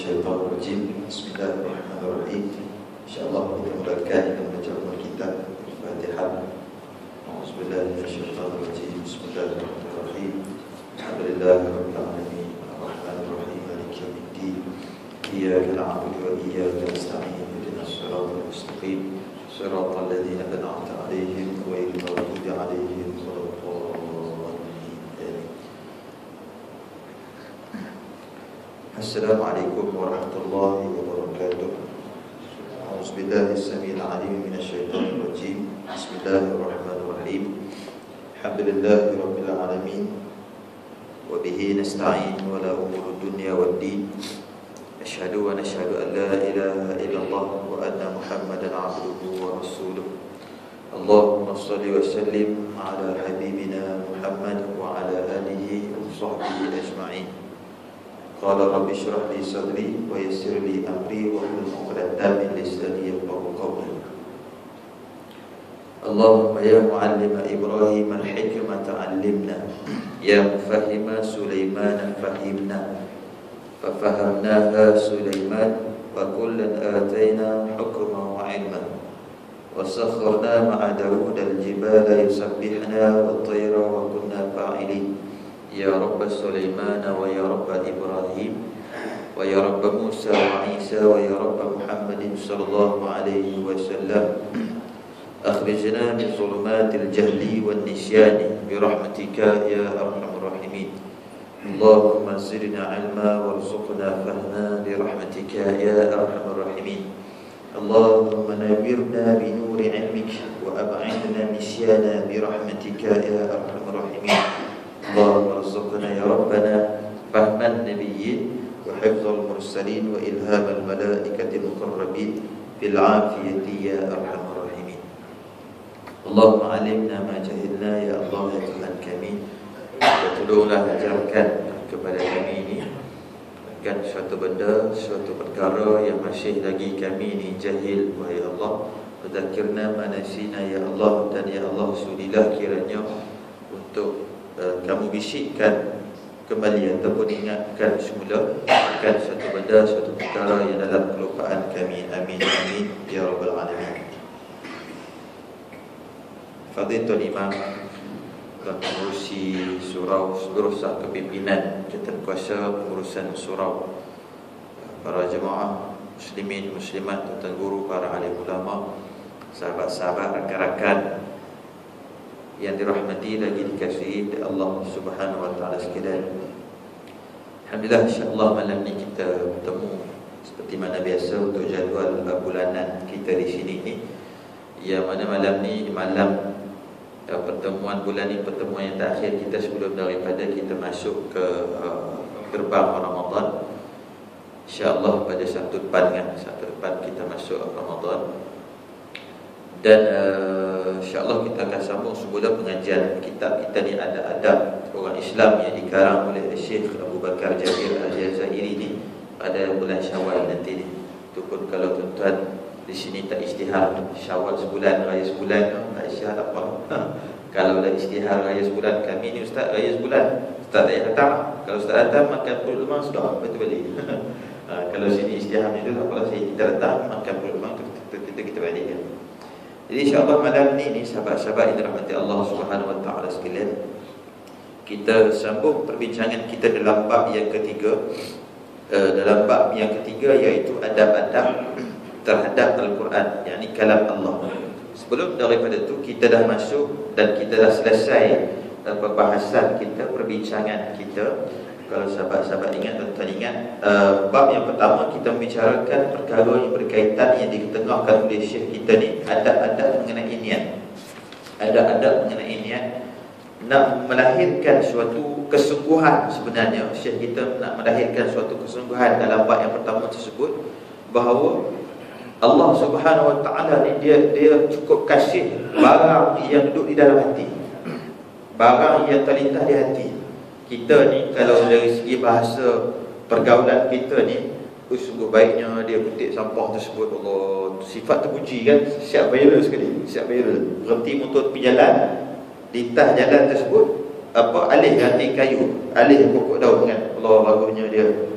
Minasyaitonirrajim. Bismillahirrahmanirrahim. InsyaAllah kita mulakan dengan membaca ummul kitab Al-Fatihah. A'udzubillahi minasyaitonirrajim. Bismillahirrahmanirrahim. Alhamdulillahirabbil alamin. Arrahmanirrahim. Maliki yaumiddin. Iyyaka na'budu wa iyyaka nasta'in. Ihdinas siratal mustaqim. Siratal ladzina an'amta 'alaihim ghairil maghdubi 'alaihim waladdallin. Assalamualaikum warahmatullahi wabarakatuh. A'udzubillahi as-sami'il 'alim minasyaitonir rajim. Bismillahirrahmanirrahim. Alhamdulillahirabbil alamin. Wa bihi nasta'in wa la umurud dunya waddin. Asyhadu wa nashhadu an la ilaha illallah wa anna Muhammadan 'abduhu wa rasuluh. Allahumma shalli wa sallim ala habibina Muhammad wa ala alihi wa sahbihi ajma'in. Qala rabbi shrah li sadri wa yassir li amri wa hlul 'uqdatam min lisani yafqahu qawli. Allahumma ya muallima Ibrahim al-hikmata 'allimna, ya mufahhima Sulaiman fahimna, fafahamnaha Sulaiman wa kullan atayna hukman wa 'ilman, wa sakharna ma'a Dawud al-jibala yusabbihna wat-tayra wa kunna fa'ilin. Ya Rabb Sulaiman wa ya Rabb Ibrahim wa ya Rabb Musa wa Isa wa ya Rabb Muhammadin sallallahu alaihi wasallam, akhrijna min zulumatil jahli wan nisyani bi rahmatika ya arhamar rahimin. Allahumma zidna ilma warzuqna fahma bi rahmatika ya arhamar rahimin. Allahumma nawwirna bi nuri ilmik wa ab'idna nisyana bi rahmatika ya arhamar rahimin. Allahumma rzuqna ya Rabbana fahman nabiyyin wa hifdzal mursalin wa ilhamal malaikatil muqarrabin bil afiyati ya arhamar rahimin. Allahumma 'allimna ma jahilna ya Allah ya Tuhan kami, dan tolonglah ajarkan kepada kami ini kan suatu benda, suatu perkara yang masih lagi kami ini jahil, wahai Allah. Dzakirna ma nasina ya Allah, dan ya Allah sudilah kiranya untuk kamu bisikkan kembali ataupun ingatkan semula akan satu benda, suatu perkara yang dalam kelupaan kami. Amin amin ya rabbal alamin. Fadilatul Imam dan pengurusi surau, seluruh sah kepimpinan jawatan kuasa pengurusan surau, para jemaah muslimin muslimat, tuan guru, para alim ulama, sahabat-sahabat, rakan-rakan yang dirahmati lagi dikasihi oleh Allah Subhanahu wa taala sekalian. Alhamdulillah, insya-Allah malam ni kita bertemu seperti mana biasa untuk jadual bulanan kita di sini ni. Yang mana malam ni malam pertemuan bulan ni, pertemuan yang terakhir kita sebelum daripada kita masuk ke gerbang Ramadan. Insya-Allah pada Sabtu depan kita masuk Ramadan. Dan insya-Allah kita akan sambung semula pengajian kitab kita ni, ada adab orang Islam yang dikarang oleh Syekh Abu Bakar Jabir Al-Jazairi ni pada bulan Syawal nanti ni. Itu pun kalau tuan-tuan di sini tak istihar Syawal sebulan, raya sebulan, tak istihar apa. Kalau dah istihar raya sebulan, kami ni ustaz raya sebulan, ustaz tak datang. Kalau ustaz datang makan perut lemang sudah, betul balik. Kalau sini istihar ni tu tak apalah, saya kita datang makan perut lemang kita balik kan. Jadi insya-Allah malam ni sahabat-sahabat yang dirahmati Allah Subhanahu wa taala sekalian, kita sambung perbincangan kita dalam bab yang ketiga. Dalam bab yang ketiga iaitu adab-adab terhadap Al-Quran, yakni kalam Allah. Sebelum daripada itu kita dah masuk dan kita dah selesai pembahasan kita, perbincangan kita. Kalau sahabat-sahabat ingat, tuan-tuan ingat, bab yang pertama kita membicarakan perkara yang berkaitan yang ditengahkan oleh Syekh kita ni, adab-adab mengenai niat. Adab-adab mengenai niat, nak melahirkan suatu kesungguhan. Sebenarnya Syekh kita nak melahirkan suatu kesungguhan dalam bab yang pertama tersebut, bahawa Allah Subhanahu wa taala ni dia cukup kasih barang yang duduk di dalam hati, barang yang terlintas di hati. Kita ni kalau dari segi bahasa pergaulan kita ni, sungguh baiknya dia petik sampah tersebut. Allah, sifat terpuji kan, siap viral sekali, siap viral. Berhenti motor tepi jalan, lintas jalan tersebut, alih ranting kayu, alih pokok daun kan. Allah, bagusnya dia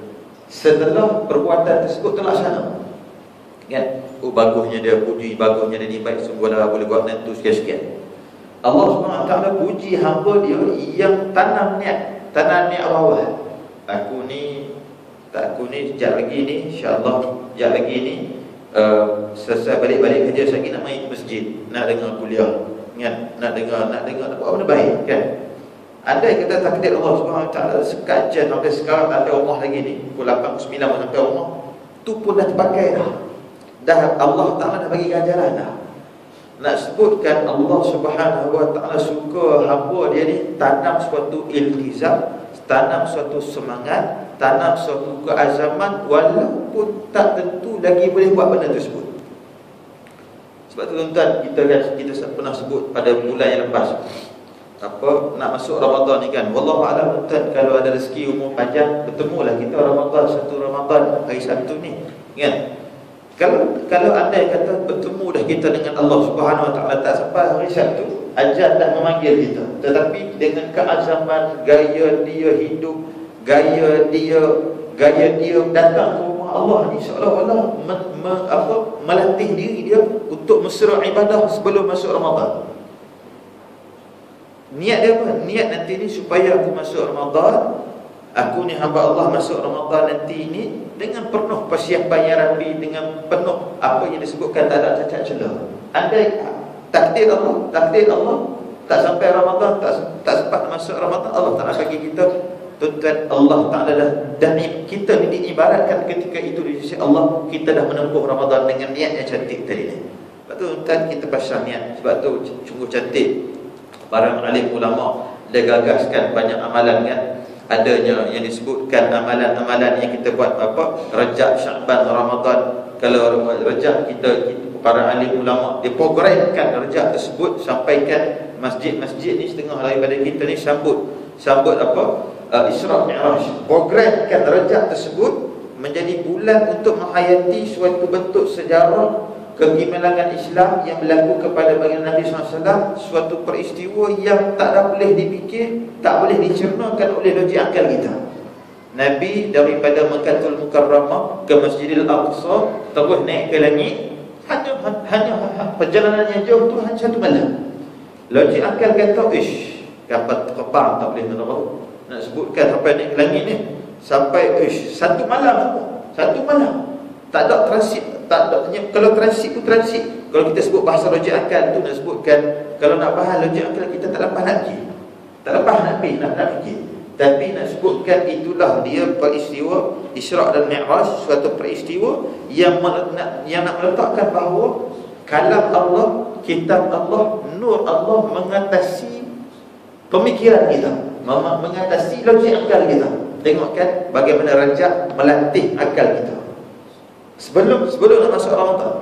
setelah perbuatan tersebut terlaksana. Kan? Oh, bagusnya dia puji, bagusnya dia ni baik, sungguhlah boleh buat nentu sekian-sekian. Allah SWT puji hamba dia yang tanam niat awal. Aku ni sekejap lagi ni, insyaAllah sekejap lagi ni selesai balik-balik kerja, saya nak main masjid, nak dengar kuliah, kan? Nak dengar buat benda baik, kan? Andai kata takdir Allah SWT sekajian sampai sekarang tak ada rumah lagi ni, pukul 8, 9 sampai rumah, tu pun dah terpakai dah Allah Ta'ala dah bagi ganjaran dah. Nak sebutkan Allah Subhanahu Wa Ta'ala suka hamba dia ni tanam suatu iltizam, tanam suatu semangat, tanam suatu keazaman, walaupun tak tentu lagi boleh buat benda tersebut. Sebab tu tuan-tuan, kita pernah sebut pada bulan yang lepas, nak masuk Ramadan ni kan, wallahu a'lam, tuan, kalau ada rezeki umur panjang, bertemulah kita Ramadan, satu Ramadan hari Sabtu ni, kan? Kalau andai kata bertemu dah kita dengan Allah Subhanahu Wa Ta'ala tak sampai hari Sabtu, ajal dah memanggil kita, tetapi dengan keazaman, gaya dia hidup, gaya dia datang ke rumah Allah ni, seolah-olah melatih diri dia untuk mesra ibadah sebelum masuk Ramadan. Niat dia apa? Niat nanti ni supaya aku masuk Ramadan, aku ni hamba Allah masuk Ramadan nanti ni dengan penuh persiapan yang rapi, dengan penuh apa yang disebutkan tak ada cacat celah. Andai takdir Allah tak sampai Ramadan, tak sempat masuk Ramadan, Allah tak nak bagi kita, tuan-tuan, Allah Ta'ala dah, dan kita ni diibaratkan ketika itu di sisi Allah, kita dah menempuh Ramadan dengan niat yang cantik tadi ni. Sebab tu tuan, kita pasang niat. Sebab tu sungguh cantik para alim ulama dia gagaskan banyak amalan, kan? Adanya yang disebutkan amalan-amalan yang kita buat Rajab, Sya'ban, Ramadan. Kalau Rajab, kita para alim ulama dia programkan Rajab tersebut, sampaikan masjid-masjid ni setengah daripada kita ni sambut Isra' Mi'raj. Programkan Rajab tersebut menjadi bulan untuk menghayati suatu bentuk sejarah kegemilangan Islam yang berlaku kepada baginda Nabi SAW, suatu peristiwa yang tak boleh dipikir, tak boleh dicernakan oleh logik akal kita. Nabi daripada Mekkatul Mukarramah ke Masjidil Aqsa, terus naik ke langit, hanya perjalanannya jauh tu hanya satu malam. Logik akal kata, kapal terbang tak boleh nak sebutkan sampai naik ke langit ni, sampai satu malam tak ada transit, tak ada. Kalau transit tu transit, kalau kita sebut bahasa logik akal tu nak sebutkan, kalau nak faham logik akal kita tak lepas nak fikir, nak fikir. Tapi nak sebutkan itulah dia peristiwa Isra' dan Mi'raj, suatu peristiwa yang nak meletakkan bahawa kalam Allah, kitab Allah, nur Allah mengatasi pemikiran kita, mengatasi logik akal kita. Tengok kan bagaimana Rajab melatih akal kita. Sebelum nak masuk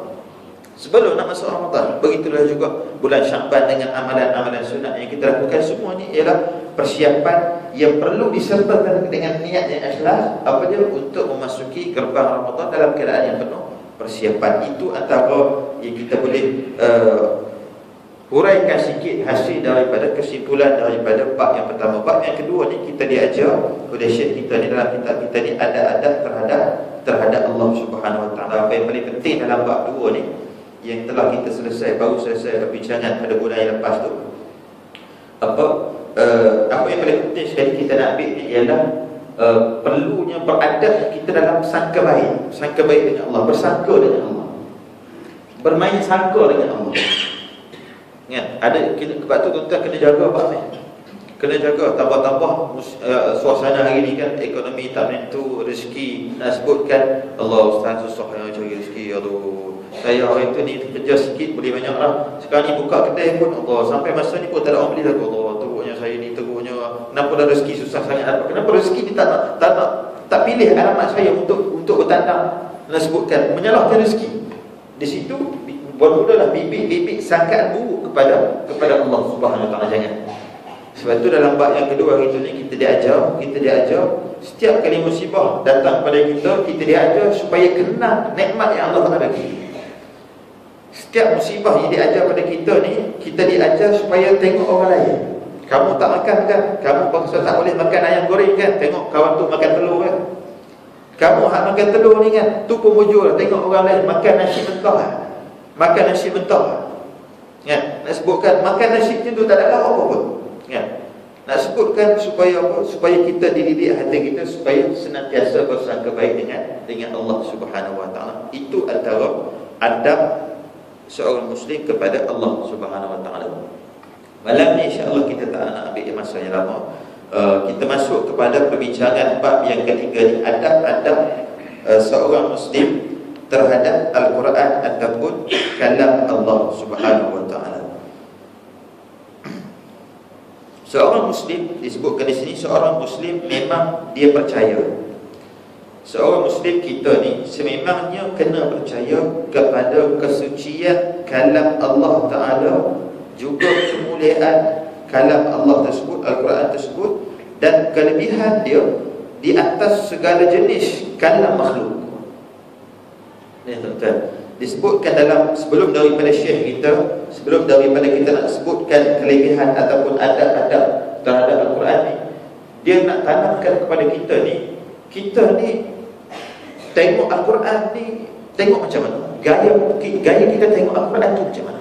Ramadan, begitulah juga bulan Sya'ban dengan amalan-amalan sunat yang kita lakukan. Semua ni ialah persiapan yang perlu disertakan dengan niat yang ikhlas, untuk memasuki gerbang Ramadan dalam keadaan yang penuh persiapan. Itu antara yang kita boleh huraikan sikit hasil daripada kesimpulan daripada bab yang pertama. Bab yang kedua ni kita diajar oleh syekh kita ni dalam kitab kita ni adab-adab terhadap Allah Subhanahu Wa Ta'ala. Apa yang paling penting dalam bab 2 ni yang telah kita baru selesai perbincangan pada bulan yang lepas tu, apa yang paling penting sekali kita nak ambil ni ialah perlunya beradab kita dalam sangka baik dengan Allah, bersangka dengan Allah, bermain sangka dengan Allah. Kan? Sebab tu tuan-tuan kena jaga apa ni? Kena jaga tambah-tambah suasana hari ni kan, ekonomi tak menentu, rezeki nak sebutkan Allah Ustaz susah yang cari rezeki. Aduh, saya hari tu ni kerja sikit boleh banyak lah. Sekarang ni buka kedai pun Allah, sampai masa ni pun tak ada orang beli lagi. Allah, teruknya saya ni, teruknya kenapa dah rezeki susah sangat dapat? Kenapa rezeki ni tak pilih alamat saya untuk bertandang, nak sebutkan menyalahkan rezeki. Di situ bermulalah bibit-bibit sangkaan buruk kepada Allah Subhanahu Wa Ta'ala. Jangan. Sebab tu dalam bab yang kedua hari tu ni kita diajar setiap kali musibah datang pada kita diajar supaya kenal nikmat yang Allah Ta'ala bagi. Setiap musibah yang diajar pada kita ni, kita diajar supaya tengok orang lain. Kamu tak makan kan? Kamu bangsa tak boleh makan ayam goreng kan? Tengok kawan tu makan telur kan? Kamu hak makan telur ni kan, tu pun mujur lah. Tengok orang lain makan nasi mentah lah. Makan nasi mentah lah. Kan? Nak sebutkan makan nasi macam tu tak ada lauk apa pun. Kan? Nak sebutkan supaya apa? Supaya kita dididik hati kita supaya senantiasa bersangka baik dengan Allah Subhanahu Wa Taala. Itu antara adab seorang Muslim kepada Allah Subhanahu Wa Taala. Malam ni insya-Allah kita tak nak ambil masa yang lama. Kita masuk kepada perbincangan bab yang ketiga ni, adab-adab seorang Muslim terhadap Al-Quran ataupun kalam Allah Subhanahu Wa Taala. Seorang Muslim disebutkan di sini, seorang Muslim memang dia percaya. Seorang Muslim kita ni sememangnya kena percaya kepada kesucian kalam Allah Taala, juga kemuliaan kalam Allah tersebut, Al-Quran tersebut, dan kelebihan dia di atas segala jenis kalam makhluk. Ini tuan-tuan, disebutkan dalam sebelum daripada syekh kita, sebelum daripada kita nak sebutkan kelebihan ataupun adab-adab terhadap Al-Quran ni, dia nak tanamkan kepada kita ni tengok Al-Quran ni, tengok macam mana gaya kita tengok Al-Quran tu macam mana.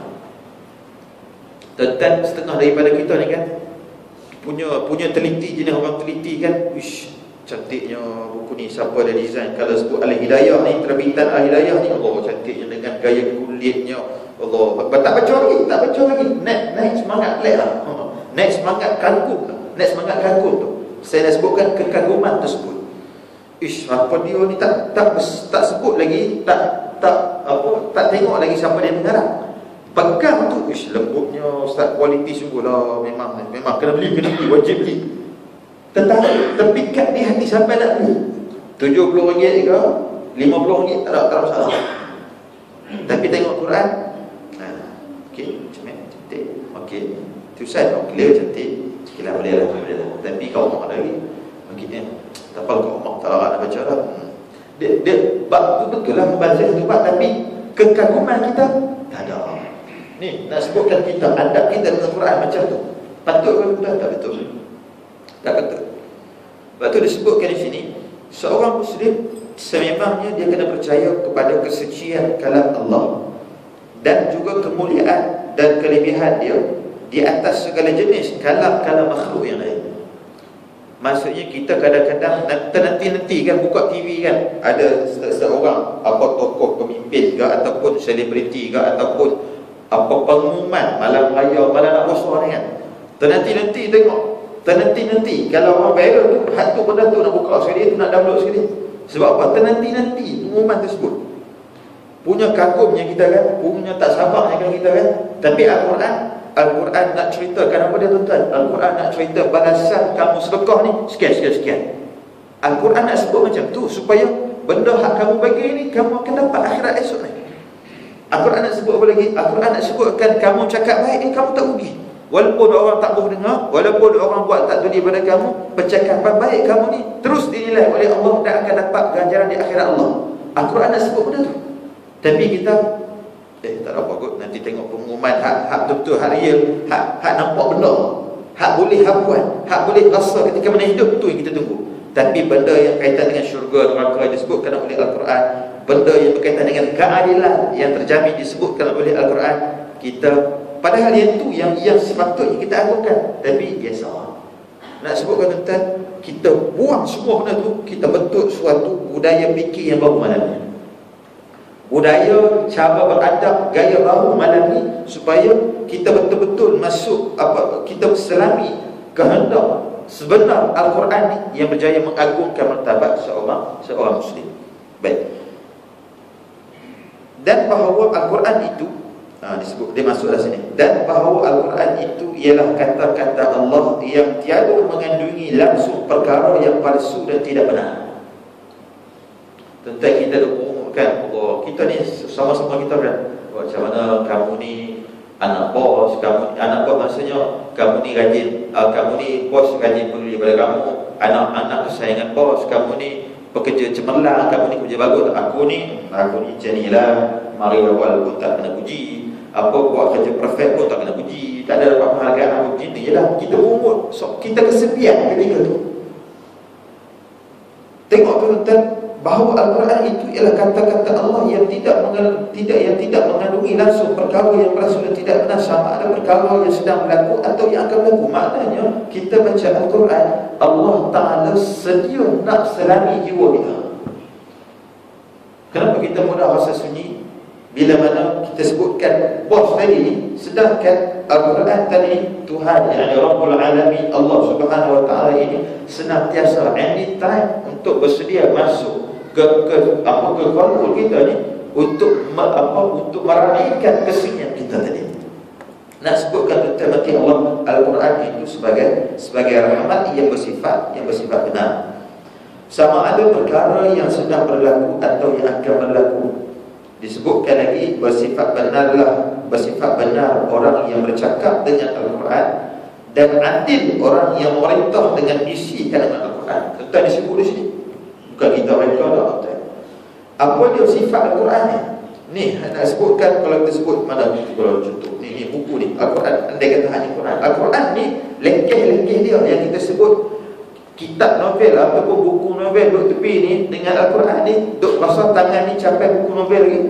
Tuan-tuan, setengah daripada kita ni kan punya teliti, jenis orang teliti kan. Wish, cantiknya buku ni, siapa ada design. Kalau sebut Al-Hidayah ni, terbitan Al-Hidayah ni, Allah cantiknya dengan gaya kulitnya, Allah. Tak baca lagi, naik semangat lah. Naik semangat kagum tu. Saya dah sebutkan kekaguman tersebut. Ish, apa dia ni tak sebut lagi, tak tengok lagi siapa dia mengarang. Pegang tu, ish, lembutnya Ustaz, kualiti sungguh lah. Memang kena beli, wajib beli. Tetapi terpikat di hati sampai nak beli. RM70 ke RM50 tak ada masalah. Tapi tengok Quran, okey, macam ni, cantik. Okey, tu Ustaz, clear, cantik. Sekilas boleh lah. Tapi kau mak lagi, okey, tak apa kau mak tak larat nak baca lah. Dia bab tu betul lah membazir tu bab, tapi kekaguman kita tak ada. Ni nak sebutkan kita adab kita dengan Quran macam tu. Patut ke betul? Tak betul. Tak betul. Sebab tu disebutkan di sini, seorang Muslim sememangnya dia kena percaya kepada kesucian kalam Allah dan juga kemuliaan dan kelebihan dia di atas segala jenis kalam-kalam makhluk yang lain. Maksudnya kita kadang-kadang nanti kan buka TV kan, ada seorang apa tokoh pemimpin ke ataupun selebriti ke ataupun apa pengumuman malam raya, malam nak rosah ni kan, nanti tengok, nanti kalau orang viral tu, hantu benda tu nak buka sekali, tu nak download sekali. Sebab apa? nanti pengumuman tersebut. Punya kagumnya kita kan, punya tak sabarnya kan kita kan. Tapi Al-Quran nak ceritakan apa dia tuan-tuan? Al-Quran nak cerita balasan kamu sedekah ni sekian. Al-Quran nak sebut macam tu supaya benda hak kamu bagi ni kamu akan dapat akhirat esok ni. Al-Quran nak sebut apa lagi? Al-Quran nak sebutkan kamu cakap baik ni kamu tak rugi. Walaupun orang tak boleh dengar, walaupun orang buat tak tuli pada kamu, percakapan baik kamu ni terus dinilai oleh Allah dan akan dapat ganjaran di akhirat Allah. Al-Quran nak sebut benda tu. Tapi kita tak ada apa kot, nanti tengok pengumuman hak betul, hak real, hak nampak benda, hak boleh hak buat, hak boleh rasa ketika mana hidup, tu yang kita tunggu. Tapi benda yang kaitan dengan syurga, neraka disebutkan oleh Al-Quran, benda yang berkaitan dengan keadilan yang terjamin disebutkan oleh Al-Quran, kita padahal yang tu yang sepatutnya kita agungkan, tapi biasa nak sebutkan tuan, kita buang semua benda tu, kita bentuk suatu budaya fikir yang baru malam ni, budaya cara beradab gaya baru malam ni, supaya kita betul-betul masuk kita selami kehendak sebenar Al-Quran ni yang berjaya mengagungkan martabat seorang Muslim. Baik. Dan bahawa Al-Quran itu disebut, dia masuk dalam sini, dan bahawa Al-Quran itu ialah kata-kata Allah yang tiada mengandungi langsung perkara yang palsu dan tidak benar. Tentang kita kan, kita ni sama-sama kita kan, macam mana kamu ni anak bos, anak bos maksudnya kamu ni rajin, kamu ni bos rajin peduli pada kamu, anak kesayangan bos, kamu ni pekerja cemerlang, kamu ni kerja bagus, aku ni macam ni lah, mari awal pun tak kena puji, apa buat kerja perfect pun tak kena puji, tak ada dapat penghargaan apa macam ni je lah. Kita umur, kita kesepian ketika tu. Tengok tu tuan, bahawa Al-Quran itu ialah kata-kata Allah yang tidak mengandungi langsung perkara yang berlaku dan tidak benar, sama ada perkara yang sedang berlaku atau yang akan berlaku. Maknanya kita baca Al-Quran, Allah Ta'ala sedia nak selami jiwa kita. Kenapa kita mudah rasa sunyi bila mana kita sebutkan bos tadi, sedangkan Al-Quran tadi Tuhan yang Rabbul Alamin Allah Subhanahu Wa Ta'ala ini senantiasa anytime untuk bersedia masuk ke kalkul kita ni untuk meraihkan kesunyian kita tadi. Nak sebutkan tentang Allah Al-Quran itu sebagai rahmat yang bersifat benar. Sama ada perkara yang sedang berlaku atau yang akan berlaku. Disebutkan lagi bersifat benar orang yang bercakap dengan Al-Quran, dan adil orang yang memerintah dengan isi kalimat Al-Quran. Tentang disebut di sini, bukan kita mereka dah. Apa dia sifat Al-Quran ni? Ni nak sebutkan, kalau kita sebut mana kalau contoh ni buku ni Al-Quran, andai kata hanya Quran. Al-Quran ni lengkeh-lengkeh dia yang kita sebut kitab novel ataupun buku novel duduk tepi ni dengan Al-Quran ni duduk rasa tangan ni capai buku novel lagi.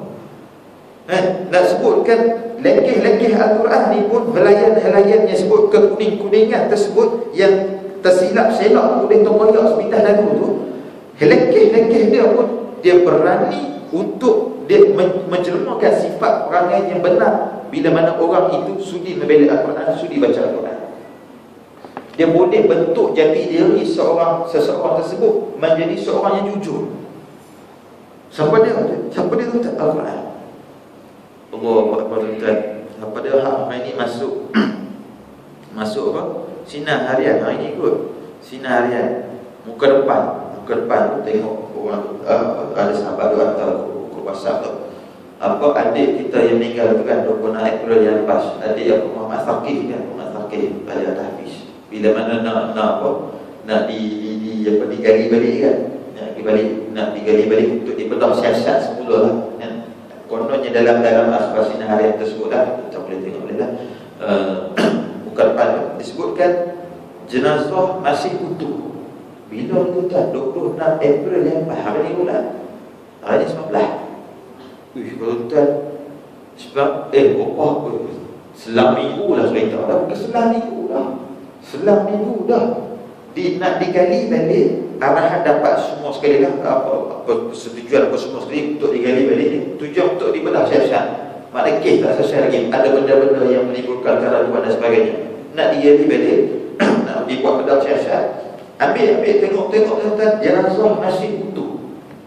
Nak sebutkan lengkeh-lengkeh Al-Quran ni pun, helayan-helayan yang sebut kekuning-kuningan tersebut yang tersilap selak boleh terkoyak sepintas lagu tu, lengkeh-lengkeh dia pun dia berani untuk dia menjelmakan sifat perangai yang benar bila mana orang itu sudi membela Al-Quran, sudi baca Al-Quran. Dia boleh bentuk jati diri seseorang tersebut menjadi seorang yang jujur. Siapa dia tuan Al-Quran? Allahu Akbar tuan. Apa dia hari ni masuk apa? Sinar harian hari ni kot. Sinar harian. Muka depan tu tengok orang ada sahabat tu hantar ke WhatsApp tu. Apa adik kita yang meninggal tu kan 26 April yang lepas. Adik yang Muhammad Thaqif kan, Muhammad Thaqif pada Tahfiz. Bila mana nak digali balik kan, nak digali balik untuk dibedah siasat semula lah kan. Kononnya dalam asbab harian tersebut lah, kita boleh tengok boleh lah, bukan depan disebutkan jenazah masih utuh. Bila tu tak 26 April yang hari ni pula, hari ni 19. Kalau tuan sebab selang minggu lah cerita dah, bukan selang minggu dah. Selang minggu dah nak digali balik. Arahan dapat semua sekali lah, apa persetujuan apa semua sekali untuk digali balik ni. Tujuan untuk dibedah siasat. Maknanya kes tak selesai lagi, ada benda-benda yang menimbulkan keraguan dan sebagainya. Nak digali balik, nak dibuat bedah siasat. Ambil tengok jenazah masih utuh.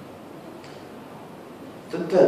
Tuan-tuan,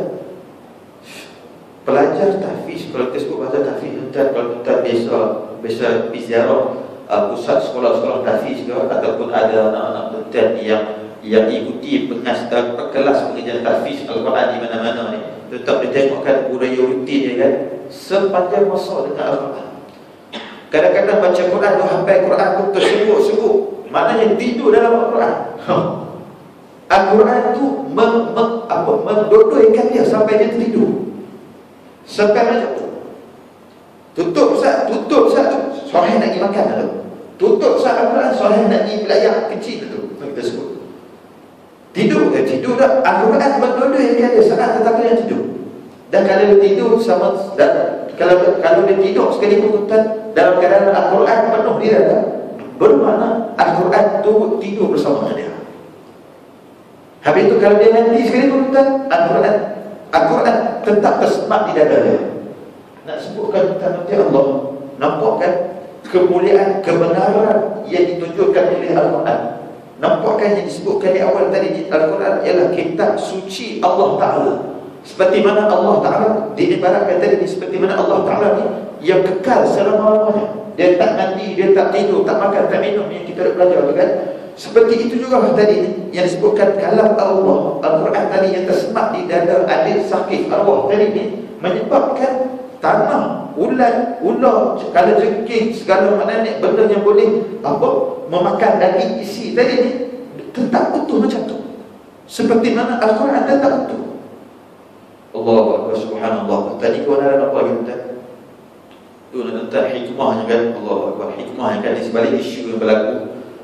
pelajar tahfiz, kalau kita sebut bahasa tahfiz, kalau tuan biasa pergi ziarah pusat sekolah-sekolah tahfiz ke, ataupun ada anak-anak tuan yang ikuti kelas pengajian tahfiz Al-Quran di mana-mana ni, tetap ditengokkan budaya rutin dia kan sepanjang masa dengan Al-Quran. Kadang-kadang baca Quran tu, hafal Quran tu tersebut-sebut, maknanya tidur dalam Al-Quran. Al-Quran tu mendodoikan dia sampai dia tidur. Sampai macam tu. Tutup Ustaz tu Sohail nak pergi makan tu. Tutup Ustaz Al-Quran, Sohail nak pergi belayar kecil tu. Kita sebut tidur dah. Al-Quran mendodoikan dia sangat tetapi yang tidur. Dan kalau dia tidur sama, dan kalau dia tidur sekalipun tuan, dalam keadaan Al-Quran penuh dia dah, bermakna Al-Quran tu tidur bersama dengan dia. Habis tu kalau dia nanti sekalipun tuan, Al-Quran tetap tersemat di dada dia. Nak sebutkan tentang Allah, nampakkan kemuliaan, kebenaran yang ditunjukkan oleh Al-Quran. Nampakkan yang disebutkan di awal tadi di Al-Quran ialah kitab suci Allah Ta'ala. Seperti mana Allah Ta'ala diibaratkan tadi, seperti mana Allah Ta'ala ni yang kekal selama-lamanya. Dia tak mati, dia tak tidur, tak makan, tak minum, yang kita dah belajar tu kan. Seperti itu juga tadi yang disebutkan kalam Allah, Al-Quran tadi yang tersemat di dada adik sakit arwah tadi ni, menyebabkan tanah, ular, kalau jengking, segala maknanya benda yang boleh memakan daging isi tadi ni tetap utuh macam tu. Seperti mana Al-Quran tetap utuh. Allahu Akbar, subhanallah. Tadi kau nak apa kita? Tu nak tentang hikmahnya kan. Allahu Akbar, hikmahnya kan di sebalik isu yang berlaku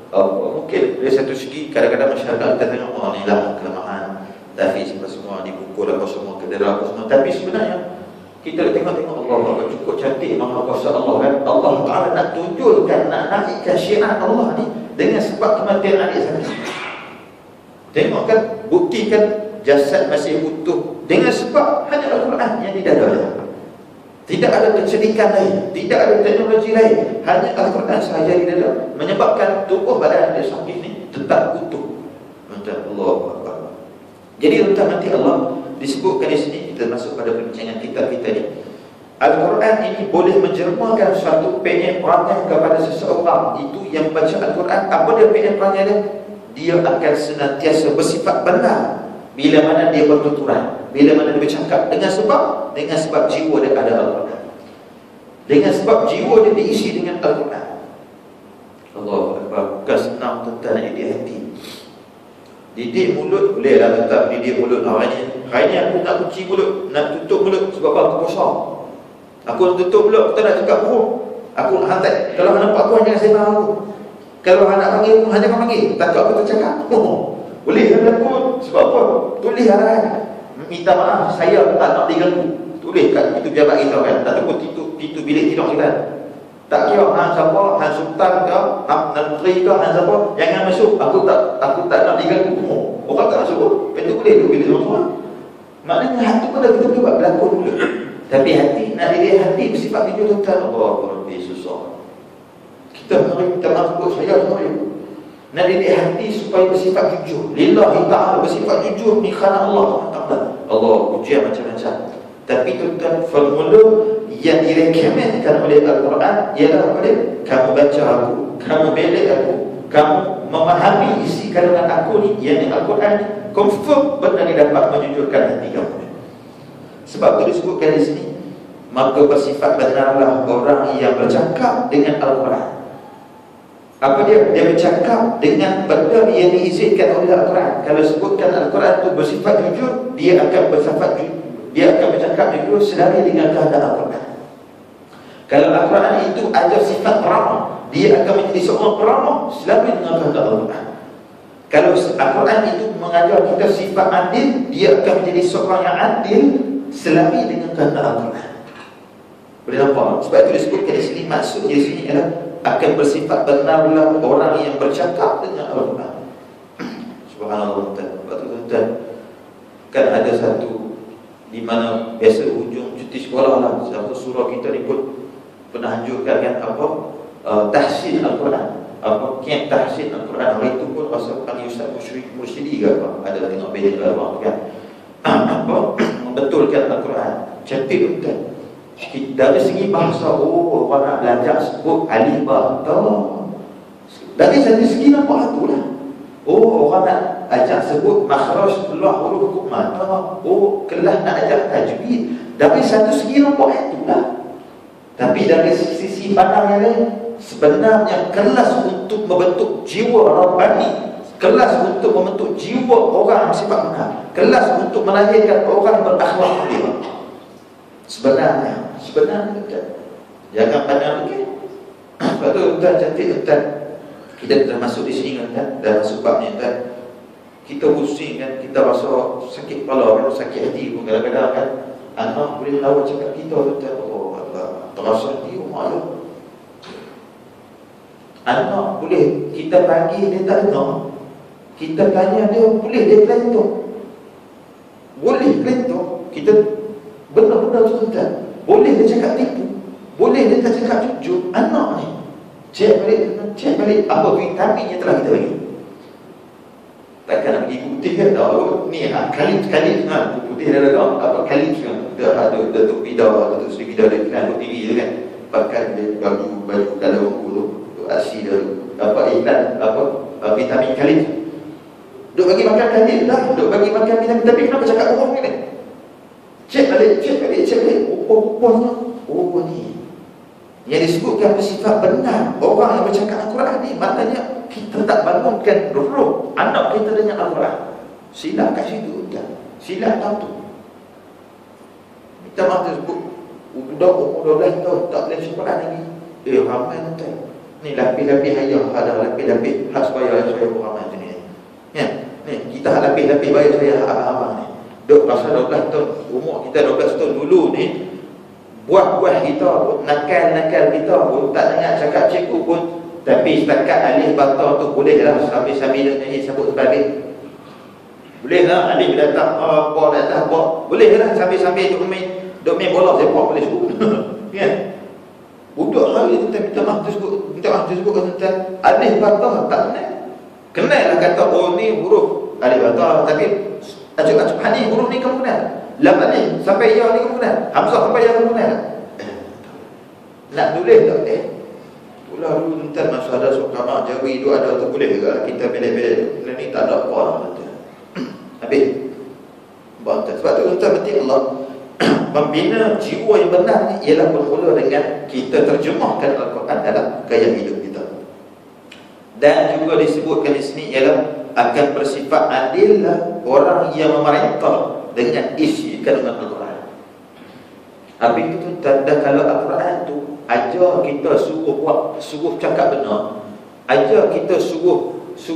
Mungkin dari satu segi kadang-kadang masyarakat kita tengok ni lah kelemahan Tafiz semua dipukul apa semua, kedera apa semua. Tapi sebenarnya kita tengok-tengok Allah cukup cantik Maha Kuasa Allah kan. Allah Ta'ala nak tunjukkan, nak naikkan syiar Allah ni dengan sebab kematian adik saya. Tengok kan, buktikan jasad masih utuh dengan sebab hanya Al-Quran yang di dadanya. Tidak ada kecerdikan lain, tidak ada teknologi lain, hanya Al-Quran sahaja di dalam menyebabkan tubuh badan dia sakit ni tetap utuh. Allah Akbar. Jadi tuan nanti Allah disebutkan di sini, kita masuk pada perbincangan kita ni. Al-Quran ini boleh menjermakan suatu perangai kepada seseorang itu yang baca Al-Quran. Apa dia perangai dia? Dia akan senantiasa bersifat benar bila mana dia bertuturan, bila mana dia bercakap, dengan sebab jiwa dia ada Al-Quran, dengan sebab jiwa dia diisi dengan Al-Quran. Allah Akbar. Bukan senang tentang nak didik hati. Didik mulut boleh lah, tetap didik mulut. Hari ni aku nak kunci mulut, nak tutup mulut sebab aku kosong. Aku nak tutup mulut, aku tak nak cakap buruk. Aku nak hantar. Kalau nampak aku, jangan sembang aku. Kalau nak panggil aku, jangan panggil. Takut aku tercakap. Boleh kan aku? Sebab apa? Tulis arahan. Minta maaf, saya tak nak diganggu. Tulis kat itu jabat kita kan. Ataupun itu bilik tidur kita. Tak kira hang siapa, hang sultan ke, hang menteri ke, hang siapa, jangan masuk. Aku tak nak diganggu. Orang tak masuk. Itu boleh tu bilik semua. Maknanya hati pun dah kita buat berlakon dulu. Tapi hati, nak didik hati bersifat jujur tuan. Allah lebih susah. Kita mari minta maaf buat saya semua. Nak didik hati supaya bersifat jujur lillahi ta'ala, bersifat jujur ni kerana Allah Ta'ala. Allah ujian macam-macam. Tapi tuan-tuan, formula yang direkomendkan oleh Al-Quran ialah apa dia? Kamu baca aku, kamu belik aku, kamu memahami isi kandungan aku ni, yang Al-Quran ni, confirm benar ni dapat menjujurkan hati kamu. Sebab itu disebutkan di sini, maka bersifat benarlah orang yang bercakap dengan Al-Quran. Apa dia? Dia bercakap dengan benda yang diizinkan oleh Al-Quran. Kalau sebutkan Al-Quran itu bersifat jujur, dia akan bersifat jujur, dia akan bercakap jujur selari dengan keadaan Al-Quran. Kalau Al-Quran itu ada sifat peramah, dia akan menjadi seorang peramah selari dengan keadaan Al-Quran. Kalau Al-Quran itu mengajar kita sifat adil, dia akan menjadi seorang yang adil selari dengan keadaan Al-Quran. Boleh nampak? Sebab itu disebutkan di sini, maksudnya di sini adalah akan bersifat benarlah orang yang bercakap dengan Al-Quran. Subhanallah. Tuan-tuan, kan ada satu di mana biasa hujung cuti sekolah lah, satu surah kita ni pun pernah anjurkan kan apa, tahsin Al-Quran, apa camp tahsin Al-Quran. Hari itu pun rasa panggil Ustaz Mursyidi ke apa, ada tengok beda abang kan, apa membetulkan Al-Quran. Cantik betul. Dari segi bahasa, orang nak belajar sebut alif ba ta. Dari segi nampak tu lah. Orang nak ajak sebut makhraj keluar huruf mata. Kelas nak ajak tajwid. Dari satu segi nampak itu lah. Tapi dari sisi pandang yang lain, sebenarnya kelas untuk membentuk jiwa rabbani, kelas untuk membentuk jiwa orang yang sifat benar, kelas untuk melahirkan orang berakhlak mulia. Sebenarnya jangan pandang lagi. Sebab tu tuan cantik tuan, kita dah masuk di sini kan, dah masuk bab ni kan, kita pusing kan, kita rasa sakit kepala kan, sakit hati pun kadang-kadang kan. Anak boleh lawan cakap kita tuan, Allah, terasa hati rumah tu. Anak boleh kita panggil dia tak dengar, kita tanya dia boleh dia kelentung, boleh kelentung, kita benar-benar tuan, boleh dia cakap tipu, boleh dia tak cakap jujur. Anak ni cek balik apa vitamin yang telah kita bagi. Takkan nak pergi putih kan, ni kali putih dah ada apa kali kan, dah ada Datuk Pida, Datuk Sri Pida dia kenal TV tu kan, pakai dia baju dalam buku tu asi dia apa iklan apa vitamin kali. Duk bagi makan kali dah, duk bagi makan vitamin, tapi kenapa cakap bohong ni? Cek balik. Rupanya ni yang disebutkan bersifat benar orang yang bercakap Al-Quran ni, maknanya kita tak bangunkan roh anak kita dengan Al-Quran. Silap kat situ kan, silap tahu tu. Kita mahu sebut budak umur 12 tahun tak boleh Al-Quran lagi. Ramai tuan. Ni lapis-lapis ayah, ada lapis-lapis hak supaya saya ramai macam ni. Ya. Ni kita hak lapis-lapis bayar saya abang-abang ni. Duk pasal 12 tahun, umur kita 12 tahun dulu ni, buah-buah kita pun, nakal-nakal kita pun tak dengar cakap cikgu pun, tapi setakat alif bata tu bolehlah sambil-sambil nyanyi sabut terbalik. Bolehlah alif datang apa datang apa, bolehlah sambil-sambil duk main bola sepak boleh sebut. Kan? Budak hari minta maaf tersebut tentang alif bata tak kenal lah kata oh ni huruf alif bata, tapi acuk-acuk ni huruf ni kamu kenal, lam alif sampai ya ni kamu kenal, hamzah sampai ya kamu kenal. Nak tulis tak pula dulu tentang masa ada sukamah jawi tu ada tu boleh juga kita belek-belek ni tak ada apa habis bantai. Sebab tu tuan penting Allah membina jiwa yang benar ni ialah bermula dengan kita terjemahkan Al-Quran dalam gaya hidup kita. Dan juga disebutkan di sini ialah akan bersifat adil lah orang yang memerintah dengan isi kandungan Al-Quran. Habis itu tanda kalau Al-Quran tu ajar kita suruh buat, suruh cakap benar, ajar kita suruh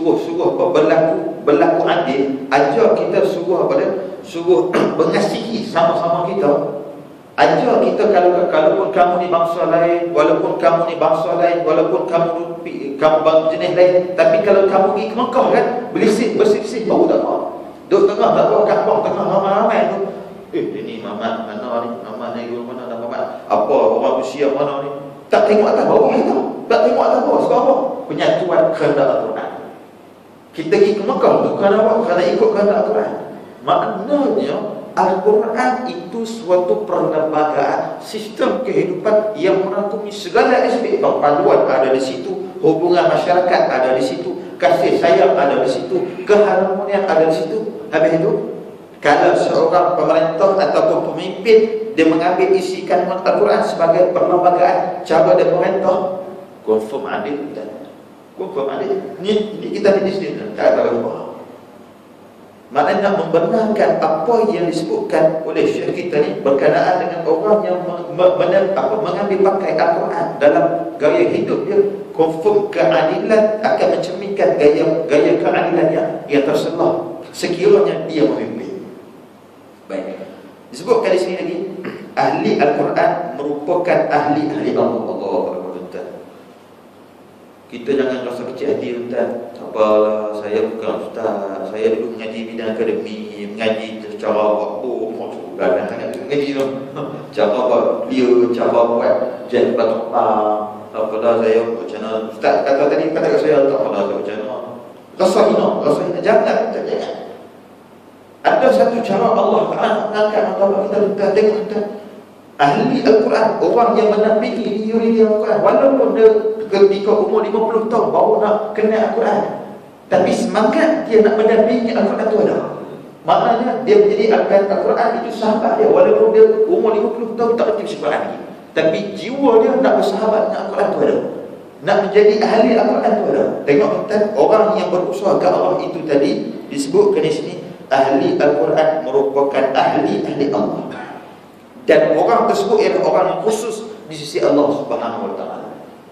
berlaku adil, ajar kita suruh suruh mengasihi sama-sama kita, ajar kita kalaupun kamu ni bangsa lain, walaupun kamu ni bangsa lain, walaupun kamu jenis lain, tapi kalau kamu pergi ke Mekah kan, bersih-bersih baru tak apa. Duk tengah tak apa Kaabah tengah ramai-ramai tu. Ini Mamat mana ni? Mamat ni guru mana dah Mamat? Apa orang usia mana ni? Tak tengok atas bawah kita. Tak tengok atas bawah sebab apa? Penyatuan kehendak Al-Quran. Kita pergi ke Mekah tu kerana apa? Kerana ikut kehendak Al-Quran. Maknanya Al-Quran itu suatu perlembagaan sistem kehidupan yang merangkumi segala aspek. Perpaduan ada di situ, hubungan masyarakat ada di situ, kasih sayang ada di situ, keharmonian ada di situ. Habis itu, kalau seorang pemerintah ataupun pemimpin dia mengambil isi kandungan Al-Quran sebagai perlembagaan cara dia memerintah, confirm adil dan confirm adil. Ni kita di sini tak ada apa. Maknanya nak membenarkan apa yang disebutkan oleh syekh kita ni berkenaan dengan orang yang mengambil pakai Al-Quran dalam gaya hidup dia, confirm keadilan akan mencerminkan gaya keadilan yang terselah sekiranya dia memimpin. Baik. Disebutkan di sini lagi, ahli Al-Quran merupakan ahli-ahli Allah. Kita jangan rasa kecil hati tuan. Apalah, saya bukan ustaz, saya dulu mengaji bidang akademi, mengaji secara waktu maksudkan sangat mengaji tu. Cara buat video, cara buat jet batang. Apalah saya macam mana ustaz kata tadi, kata kat saya tak apalah saya macam mana. Rasa hina, jangan. Ada satu cara Allah Ta'ala mengangkat Allah kita tengok tuan. Ahli Al-Quran, orang yang menampingi diri Al-Quran, walaupun dia ketika umur 50 tahun baru nak kenal Al-Quran, tapi semangat dia nak mendampingi Al-Quran itu ada. Maknanya dia menjadi Al-Quran itu sahabat dia, walaupun dia umur 50 tahun tak kerti Al-Quran lagi, tapi jiwa dia nak bersahabat dengan Al-Quran itu ada, nak menjadi ahli Al-Quran itu ada. Tengok tuan, orang yang berusaha ke Allah itu tadi disebutkan di sini, ahli Al-Quran merupakan ahli-ahli Allah. Dan orang tersebut ialah orang yang khusus di sisi Allah Subhanahu Wa Taala.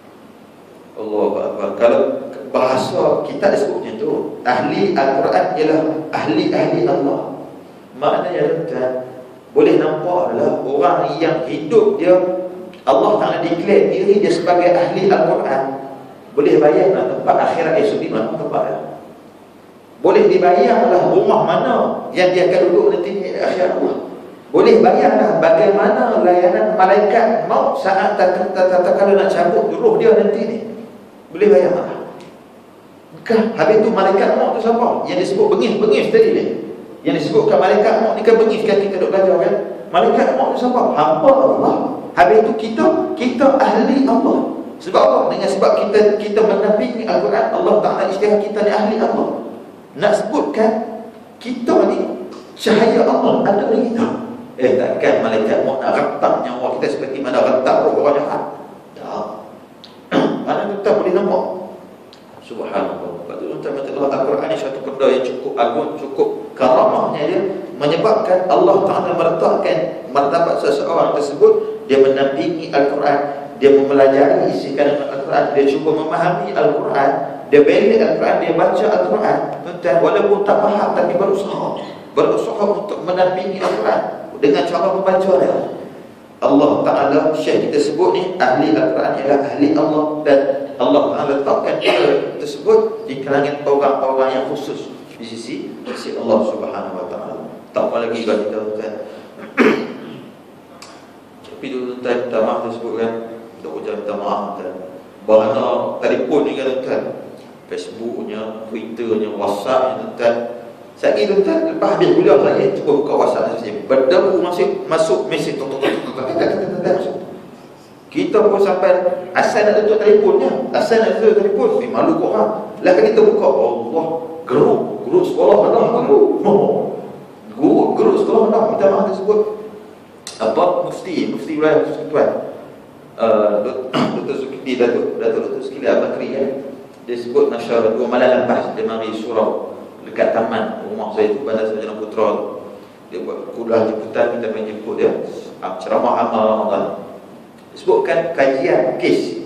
Allahu Akbar. Kalau bahasa kita disebutnya tu, ahli Al-Quran ialah ahli-ahli Allah. Maknanya tuan, boleh nampak adalah orang yang hidup dia, Allah Ta'ala declare diri dia sebagai ahli Al-Quran. Boleh bayangkan tempat akhirat esok di mana tempat dia. Boleh dibayanglah rumah mana yang dia akan duduk nanti di akhirat Allah. Boleh bayanglah bagaimana layanan malaikat maut saat tak kala nak cabut roh dia nanti ni. Boleh bayanglah. Bukan habis tu malaikat maut tu siapa? Yang disebut bengis tadi ni. Yang disebutkan malaikat maut ni kan bengis kan kita duk belajar kan. Malaikat maut tu siapa? Hamba Allah. Habis tu kita ahli Allah. Sebab apa? Dengan sebab kita mendampingi Al-Quran, Allah Ta'ala istilah kita ni ahli Allah. Nak sebutkan kita ni cahaya Allah ada di kita. Takkan malaikat maut nak retak nyawa kita seperti mana retak roh orang jahat? Tak. Mana kita boleh nampak? Subhanallah. Lepas tu tuan-tuan, Al-Quran ni satu benda yang cukup agung, cukup karamahnya dia, menyebabkan Allah Ta'ala meletakkan martabat seseorang tersebut, dia mendampingi Al-Quran, dia mempelajari isi kandungan Al-Quran. Al-Quran, dia cuba memahami Al-Quran, dia bela Al-Quran, dia baca Al-Quran, tuan, walaupun tak faham tapi berusaha untuk menampingi Al-Quran dengan cara membaca dia. Allah Ta'ala, Syekh kita sebut ni, ahli Al-Quran ialah ahli Allah, dan Allah Ta'ala letakkan kita tersebut di kalangan orang-orang yang khusus di sisi Allah Subhanahu Wa Ta'ala. Tak apa lagi bagi kita, tuan. Tapi tu tuan, minta maaf tersebut kan, tak ucap minta maaf tuan. Bahana telefon ni kan tuan, Facebooknya, Twitternya, Whatsappnya tuan. Sekali tuan, lepas habis kuliah saya cuba buka WhatsApp saja, berdebu masuk mesej masuk. Kita pun sampai asal nak tutup telefonnya, malu kau orang. Lah kita buka, Allah, grup sekolah dah guru sekolah dah minta maaf tersebut. Apa mufti wilayah tuan, Dr. Zulkifli, Datuk Zulkifli Al-Bakri kan, dia sebut nasyar 2 malam lepas dia mari surau dekat taman rumah saya tu, Bandar Sarjana Putra tu. Dia buat kuliah jemputan, kita pergi jemput dia, ceramah amal Ramadan. Dia sebutkan kajian kes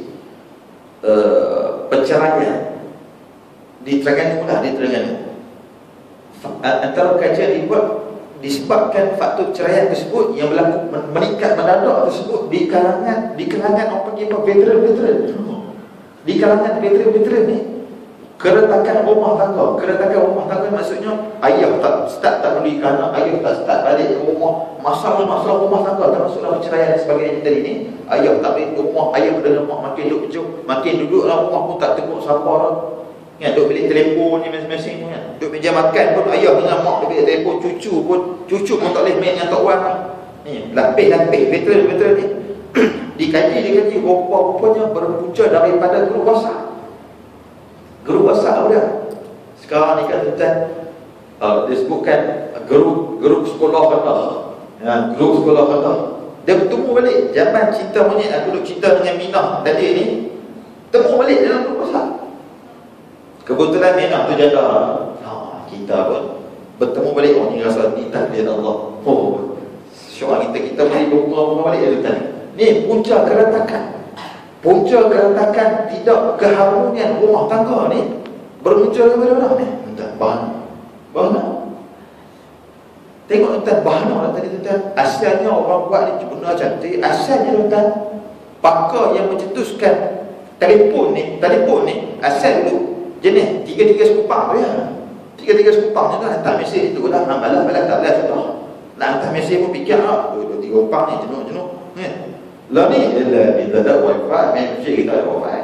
perceraian di Terengganu lah, di Terengganu. Antara kajian dibuat disebabkan faktor perceraian tersebut yang berlaku meningkat mendadak tersebut di kalangan orang panggil apa, veteran. Di kalangan veteran ni, keretakan rumah tangga maksudnya ayah tak berikan anak, ayah tak start balik ke rumah, masalah rumah tangga termasuklah perceraian dan sebagainya tadi ni. Ayah tak balik ke rumah, ayah dengan mak makin duduk dalam rumah pun tak tengok siapa dah. Kan, duduk bilik telefon ni masing-masing kan. Duduk meja makan pun ayah dengan mak duduk bilik telefon, cucu pun tak boleh main dengan tok wan lah. Ni lapis veteran ni. Dikaji rupa-rupanya berpunca daripada grup WhatsApp dia. Sekarang ni kan tuan, dia sebutkan grup sekolah kata. Grup sekolah kata. Dia bertemu balik zaman cinta monyet, aku duduk cinta dengan Minah tadi ni, temu balik dalam grup WhatsApp. Kebetulan Minah tu jaga. Kita pun bertemu balik, ni rasa ni takdir Allah. Syurga kita boleh berbual balik dia tuan. Ni punca keretakan tidak keharmonian rumah tangga ni bermunculan daripada mana ni? Tuan, bahana. Tengok tuan, bahana lah tadi tuan. Asalnya orang buat ni benar cantik. Asalnya tuan, pakar yang mencetuskan telefon ni asal dulu jenis 3 sekupang tu ya. 3 sekupang tu kan, hantar mesej tu lah, amalah tak boleh sudah. Nak hantar mesej pun fikir 3 sekupang ni jenuh kan. Lah ni bila ada wifi, main kita ada wifi.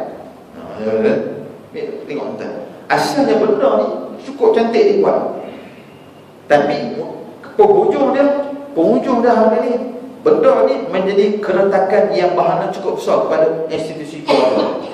Tengok tuan, asalnya benda ni cukup cantik dia buat. Tapi penghujung dia hari ni, benda ni menjadi keretakan yang bahana cukup besar kepada institusi keluarga.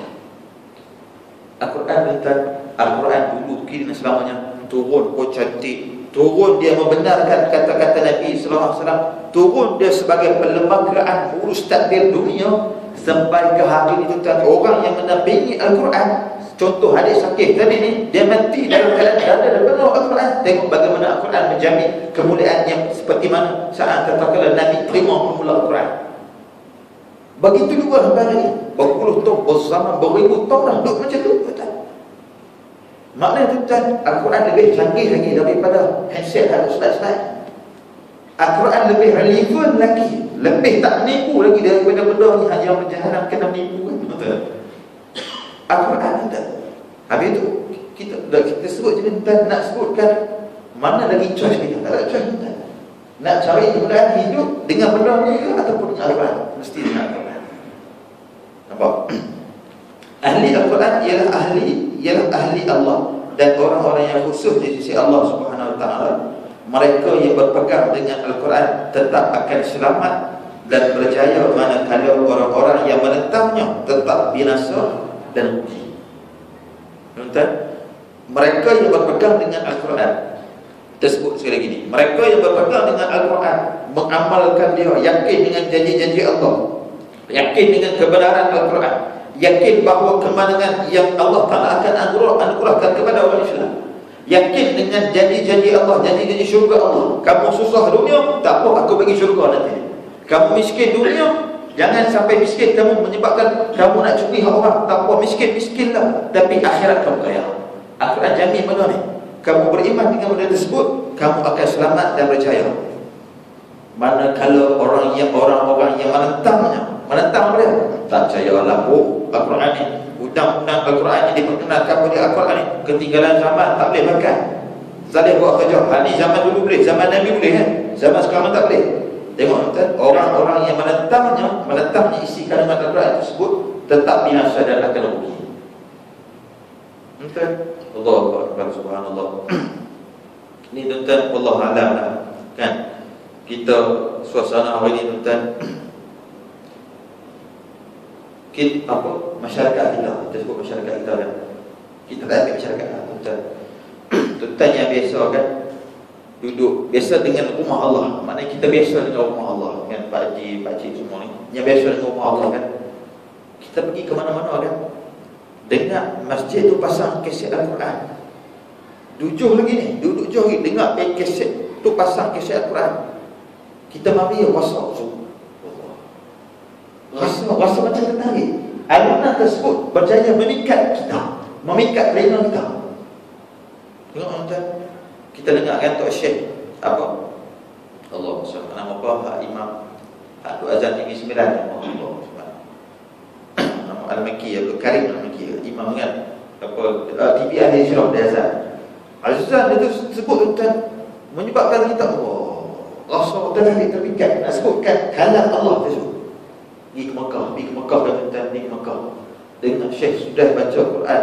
Al-Quran dulu kini selamanya turun cantik, turun dia membenarkan kata-kata Nabi sallallahu alaihi wasallam, turun dia sebagai perlembagaan urus takdir dunia. Sampai ke hari itu tuan, orang yang menampingi Al-Quran, contoh hadis Sahih tadi ni, dia mati dalam keadaan ada penuh Al-Quran. Tengok bagaimana Al-Quran menjamin kemuliaan yang seperti mana saat tatkala Nabi terima memula Al-Quran. Begitu juga hamba ni, berpuluh tahun, berzaman, beribu tahun dah duduk macam tu tuan. Maknanya tuan, Al-Quran lebih canggih lagi daripada handset harus slide. Al-Quran lebih relevan lagi, lebih tak menipu lagi daripada benda ni hanya menjahanam kena menipu kan. Betul. Al-Quran tuan. Habis tu kita sebut je tuan, nak sebutkan mana lagi choice kita, tak ada choice tuan. Nak cari kemudahan hidup dengan benda ni ke ataupun dengan Al-Quran? Mesti dengan Al-Quran. Nampak? Ahli Al-Quran ialah ahli Allah dan orang-orang yang khusus di sisi Allah Subhanahu Wa Taala. Mereka yang berpegang dengan Al-Quran tetap akan selamat dan berjaya, manakala orang-orang yang menentangnya tetap binasa dan rugi. Tuan, mereka yang berpegang dengan Al-Quran, tersebut sekali lagi ni, mereka yang berpegang dengan Al-Quran, mengamalkan dia, yakin dengan janji-janji Allah, yakin dengan kebenaran Al-Quran, yakin bahawa kemenangan yang Allah Ta'ala akan anugerahkan kepada orang Islam, yakin dengan janji-janji Allah, janji-janji syurga Allah. Kamu susah dunia, tak apa, aku bagi syurga nanti. Kamu miskin dunia, Jangan sampai miskin kamu menyebabkan kamu nak curi hak orang. Tak apa, miskin-miskinlah, tapi akhirat kamu kaya. Al-Quran jamin mana ni? Kamu beriman dengan benda tersebut, kamu akan selamat dan berjaya. Manakala orang-orang yang menentang dia, tak percayalah Al-Quran ni, undang-undang Al-Quran ni diperkenalkan oleh Al-Quran ni, ketinggalan zaman, tak boleh makan, tak boleh buat kerja. Ni zaman dulu boleh, zaman Nabi boleh kan, zaman sekarang tak boleh. Tengok tuan, orang-orang yang menentangnya isi kandungan Al-Quran tersebut tetap binasa dan akan rugi. Tuan, Allahu Akbar, subhanallah. Ini tuan, wallahu a'lam lah, kan? Kita suasana hari ini tuan, masyarakat kita sebut masyarakat kita kan, kita tak ambil masyarakat tuan. Tuan yang biasa kan, duduk biasa dengan rumah Allah, maknanya kita biasa dengan rumah Allah kan, Pak Haji, Pak Cik semua ni yang biasa dengan rumah Allah kan. Kita pergi ke mana-mana kan, dengar masjid tu pasang kaset Al-Quran, duduk lagi ni, duduk jauh lagi, dengar kaset tu pasang kaset Al-Quran. Kita mari rasa macam tertarik. Alunan tersebut berjaya memikat kita, memikat telinga kita. Tengok tuan, kita dengar kan Tok Syekh apa? Allah SWT, nama apa? Imam Abdul Azan Tinggi 9, Allah SWT, nama Al-Makki, Abdul Karim Al-Makki, Imam kan apa, TV Al-Hijrah dia Azan. Azan itu sebut tuan, menyebabkan kita rasa terpikat nak sebutkan kalam Allah tersebut. Pergi ke Mekah kan tuan, pergi ke Mekah dengan Syekh sudah baca Quran,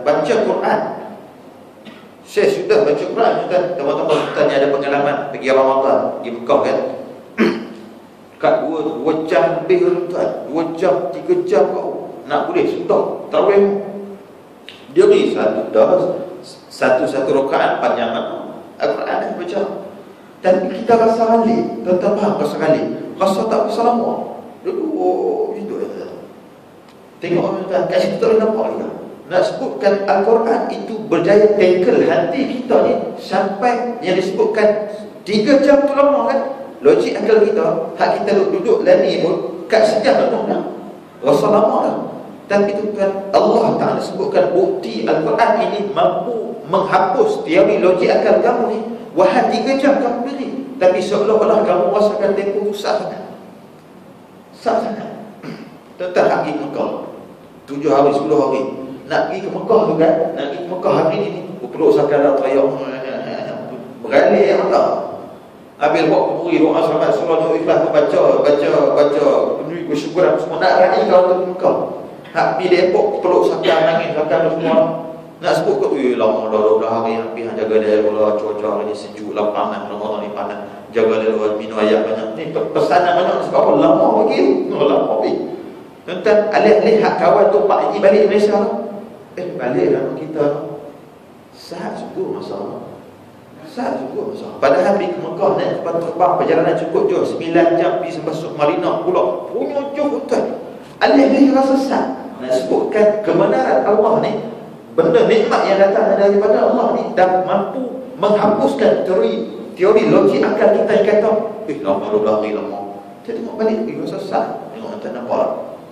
Syekh sudah baca Quran tuan. Teman-teman tuan yang ada pengalaman pergi Ramadan, pergi Mekah kan, kat 2 jam lebih tuan, 2 jam 3 jam kau nak boleh sudah tarawih. Dia beri satu rakaat panjang Al-Quran yang baca. Dan kita rasa halik, tuan-tuan faham rasa halik, rasa tak bisa lama. Duduk gitu. Tengok tuan, kat situ tak boleh nampak kita. Nak sebutkan Al-Quran itu berjaya tackle hati kita ni sampai yang disebutkan 3 jam tu lama kan. Logik akal kita, hak kita duduk lani pun kat sejam penuh dah, rasa lama dah. Tapi itu tuan, Allah Ta'ala sebutkan bukti Al-Quran ini mampu menghapus teori logik akal kamu ni. Wahai 3 jam kamu beri, tapi seolah-olah kamu rasakan tempoh susah sangat. Tuan-tuan pergi ke Mekah 7 hari 10 hari, nak pergi ke Mekah tu kan, nak pergi ke Mekah hari ni peluk sakarat raya beralih tak. Habis buat kuburi doa sahabat surah Al-Ikhlas baca penuhi bersyukuran semua, nak raih kalau ke Mekah. Hak pergi Depok peluk sakar nangis sakar semua. Nak sebut ke lama dah 12 hari hampir jaga dia pula, cuaca ni sejuk lah, panas, Ramadan ni panas, jaga dia minum air banyak. Ni pesanan banyak sebab lama pergi, lama pergi. Tuan-tuan, alih-alih hak kawan tu Pak Haji balik Malaysia, balik dalam kita saat juga masalah. Padahal pergi ke Mekah naik kapal terbang, perjalanan cukup jauh 9 jam pergi sampai Marina pula, punya jauh tuan. Alih-alih rasa sesat nak sebutkan kebenaran Allah ni, benda nikmat yang datang daripada Allah ni dan mampu menghapuskan teori logik akal kita yang kata lama 12 hari lama. Kita tengok balik rasa sesat. Tengok tuan, nampak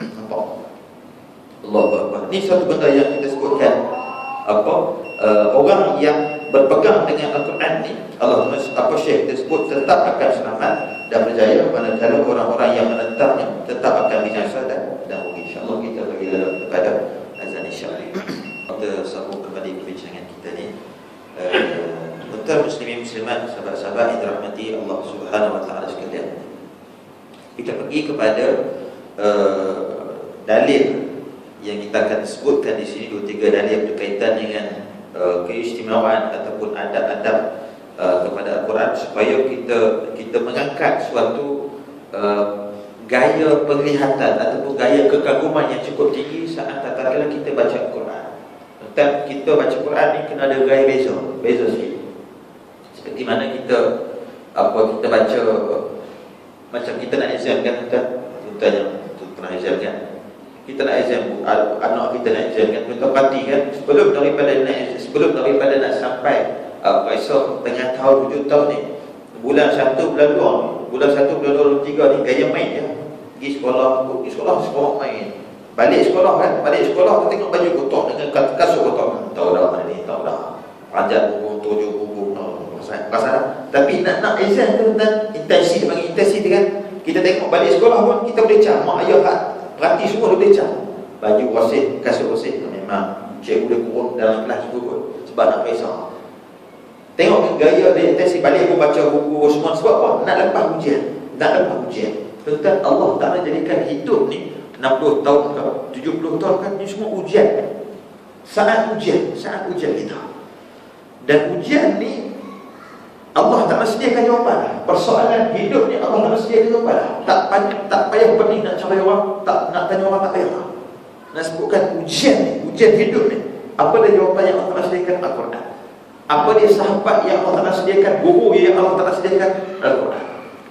Allah Akbar. Ni satu benda yang kita sebutkan orang yang berpegang dengan Al-Quran ni, Allah Syekh tersebut tetap akan selamat dan berjaya, manakala orang-orang yang menentangnya tetap akan binasa dan rugi. InsyaAllah kita bagi dalam kepada azan insyaAllah. Kita sambung kembali perbincangan kita ni. Tuan muslimin muslimat, sahabat-sahabat yang dirahmati Allah Subhanahu wa taala sekalian. Kita pergi kepada dalil yang kita akan sebutkan di sini, 2-3 dalil berkaitan dengan keistimewaan ataupun adab-adab kepada Al-Quran, supaya kita mengangkat suatu gaya penglihatan ataupun gaya kekaguman yang cukup tinggi saat tatkala kita baca Al-Quran. Dan kita baca Quran ni kena ada gaya beza sikit. Seperti mana kita baca, macam kita nak exam kan tuan yang pernah exam kan, kita nak exam, anak kita nak exam kan, kita pati kan, sebelum daripada nak sampai esok tengah tahun 7 tahun ni, bulan 1 bulan 2 bulan 1 bulan 2 bulan 3 ni gaya main je, pergi sekolah main. Balik sekolah kita tengok baju kotor dengan kasut kotor. Tahu dah mana ni, tahu dah. Pajak buku, tujuh buku, pasal. Tapi nak exam tu dan intensi, dia panggil intensi kan. Kita tengok balik sekolah pun kita boleh cam. Mak ayah perhati semua dia boleh cam. Baju roset, kasut roset, memang cikgu boleh kurung dalam kelas juga kot. Sebab nak periksa. Tengok gaya dia intensi, balik pun baca buku semua. Sebab apa? Nak lepas ujian. Tuan-tuan, Allah Ta'ala jadikan hidup ni 60 tahun ke 70 tahun kan, ni semua ujian. Saat ujian kita. Dan ujian ni Allah Ta'ala sediakan jawapan. Persoalan hidup ni Allah Ta'ala sediakan jawapan. Tak payah pening nak cari orang, nak tanya orang, tak payah. Nak sebutkan ujian hidup ni, apa dia jawapan yang Allah Ta'ala sediakan? Al-Quran. Apa dia sahabat yang Allah Ta'ala sediakan? Guru yang Allah Ta'ala sediakan? Al-Quran.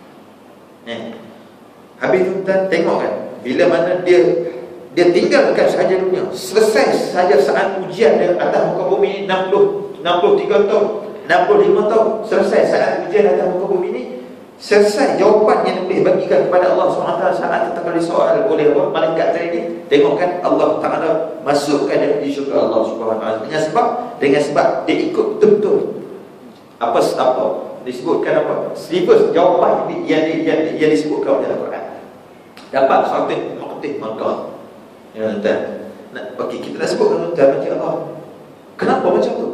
Habis tuan tengok kan, bila mana dia tinggalkan sahaja dunia, selesai sahaja saat ujian dia atas muka bumi 63 tahun, 65 tahun, selesai saat ujian atas muka bumi ni, selesai jawapan yang boleh bagikan kepada Allah SWT saat tetap soal oleh malaikat tadi. Tengok kan, Allah Ta'ala masukkan dia di syurga Allah SWT dengan sebab dia ikut betul-betul apa disebutkan, apa silibus jawapan yang disebutkan oleh Al-Quran. Dapat satu maktif maka okey, kita nak sebutkan tuan macam Allah. Kenapa macam tu?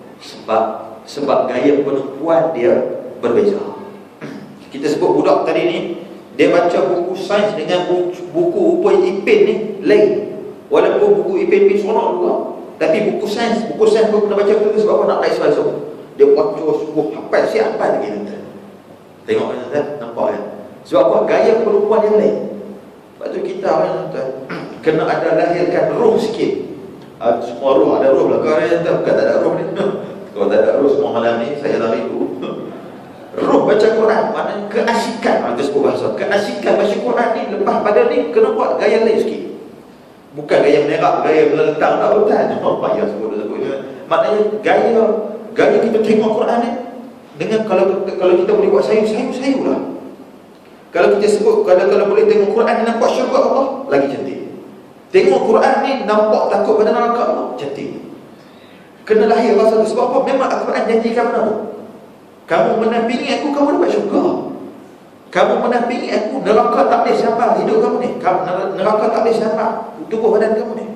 Sebab gaya penumpuan dia berbeza. Kita sebut budak tadi ni, dia baca buku sains dengan buku rupa Ipin ni lain. Walaupun buku Ipin seronok juga, tapi buku sains pun kena baca betul. Sebab apa? Nak baik sebab dia baca sungguh hafal lagi tuan. Tengok kan tuan, nampak kan? Sebab apa? Gaya penumpuan yang lain. Sebab tu kita tuan kena ada lahirkan roh sikit. Semua roh, ada roh belakang ni tuan. Bukan tak ada roh ni. Kalau tak ada roh semua malam ni saya lari dulu. Roh baca Quran, maknanya keasikan. Kita sebut bahasa keasikan baca Quran ni, lepas pada ni kena buat gaya lain sikit. Bukan gaya menerak, gaya melentang, tak betul. Payah sebut. Maknanya gaya kita tengok Quran ni, dengan kalau kita boleh buat sayur lah. Kalau kita sebut, kalau boleh tengok Quran ni nampak syurga Allah, lagi cantik. Tengok Quran ni nampak takut pada neraka Allah, cantik. Kena lahir rasa tu. Sebab apa? Memang Al-Quran janjikan apa? Kamu menampingi aku, kamu dapat syurga. Kamu menampingi aku, neraka tak boleh sampai hidup kamu ni. Neraka tak boleh sampai tubuh badan kamu ni.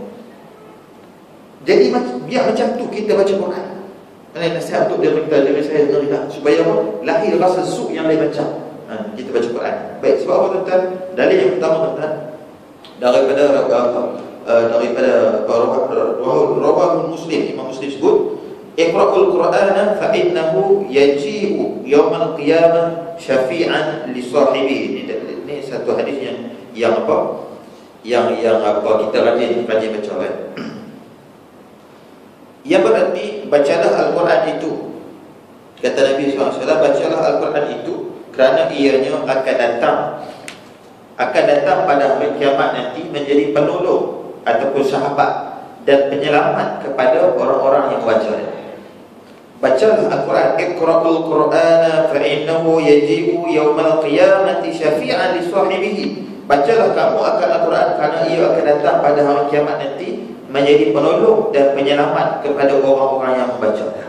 Jadi biar macam tu kita baca Quran. Nasihat untuk dia kita, jangan saya dengar, supaya apa? Lahir rasa suka yang lain macam kita baca Quran. Baik, sebab apa tuan-tuan? Dalil yang pertama tuan-tuan, daripada rawahul Muslim, Imam Muslim sebut, Iqra'ul Qur'ana fa innahu yaji'u yawmal qiyamah syafi'an li sahibihi. Ini satu hadis yang apa? Yang kita rajin baca kan. Yang berarti bacalah Al-Quran itu, kata Nabi SAW, bacalah Al-Quran itu kerana ianya akan datang pada hari kiamat nanti menjadi penolong ataupun sahabat dan penyelamat kepada orang-orang yang membacanya. Bacalah Al-Quran, Iqra'ul Qur'ana fa innahu yaji'u yawmal qiyamati syafi'an li sahibihi. Bacalah kamu akan Al-Quran kerana ia akan datang pada hari kiamat nanti menjadi penolong dan penyelamat kepada orang-orang yang membacanya.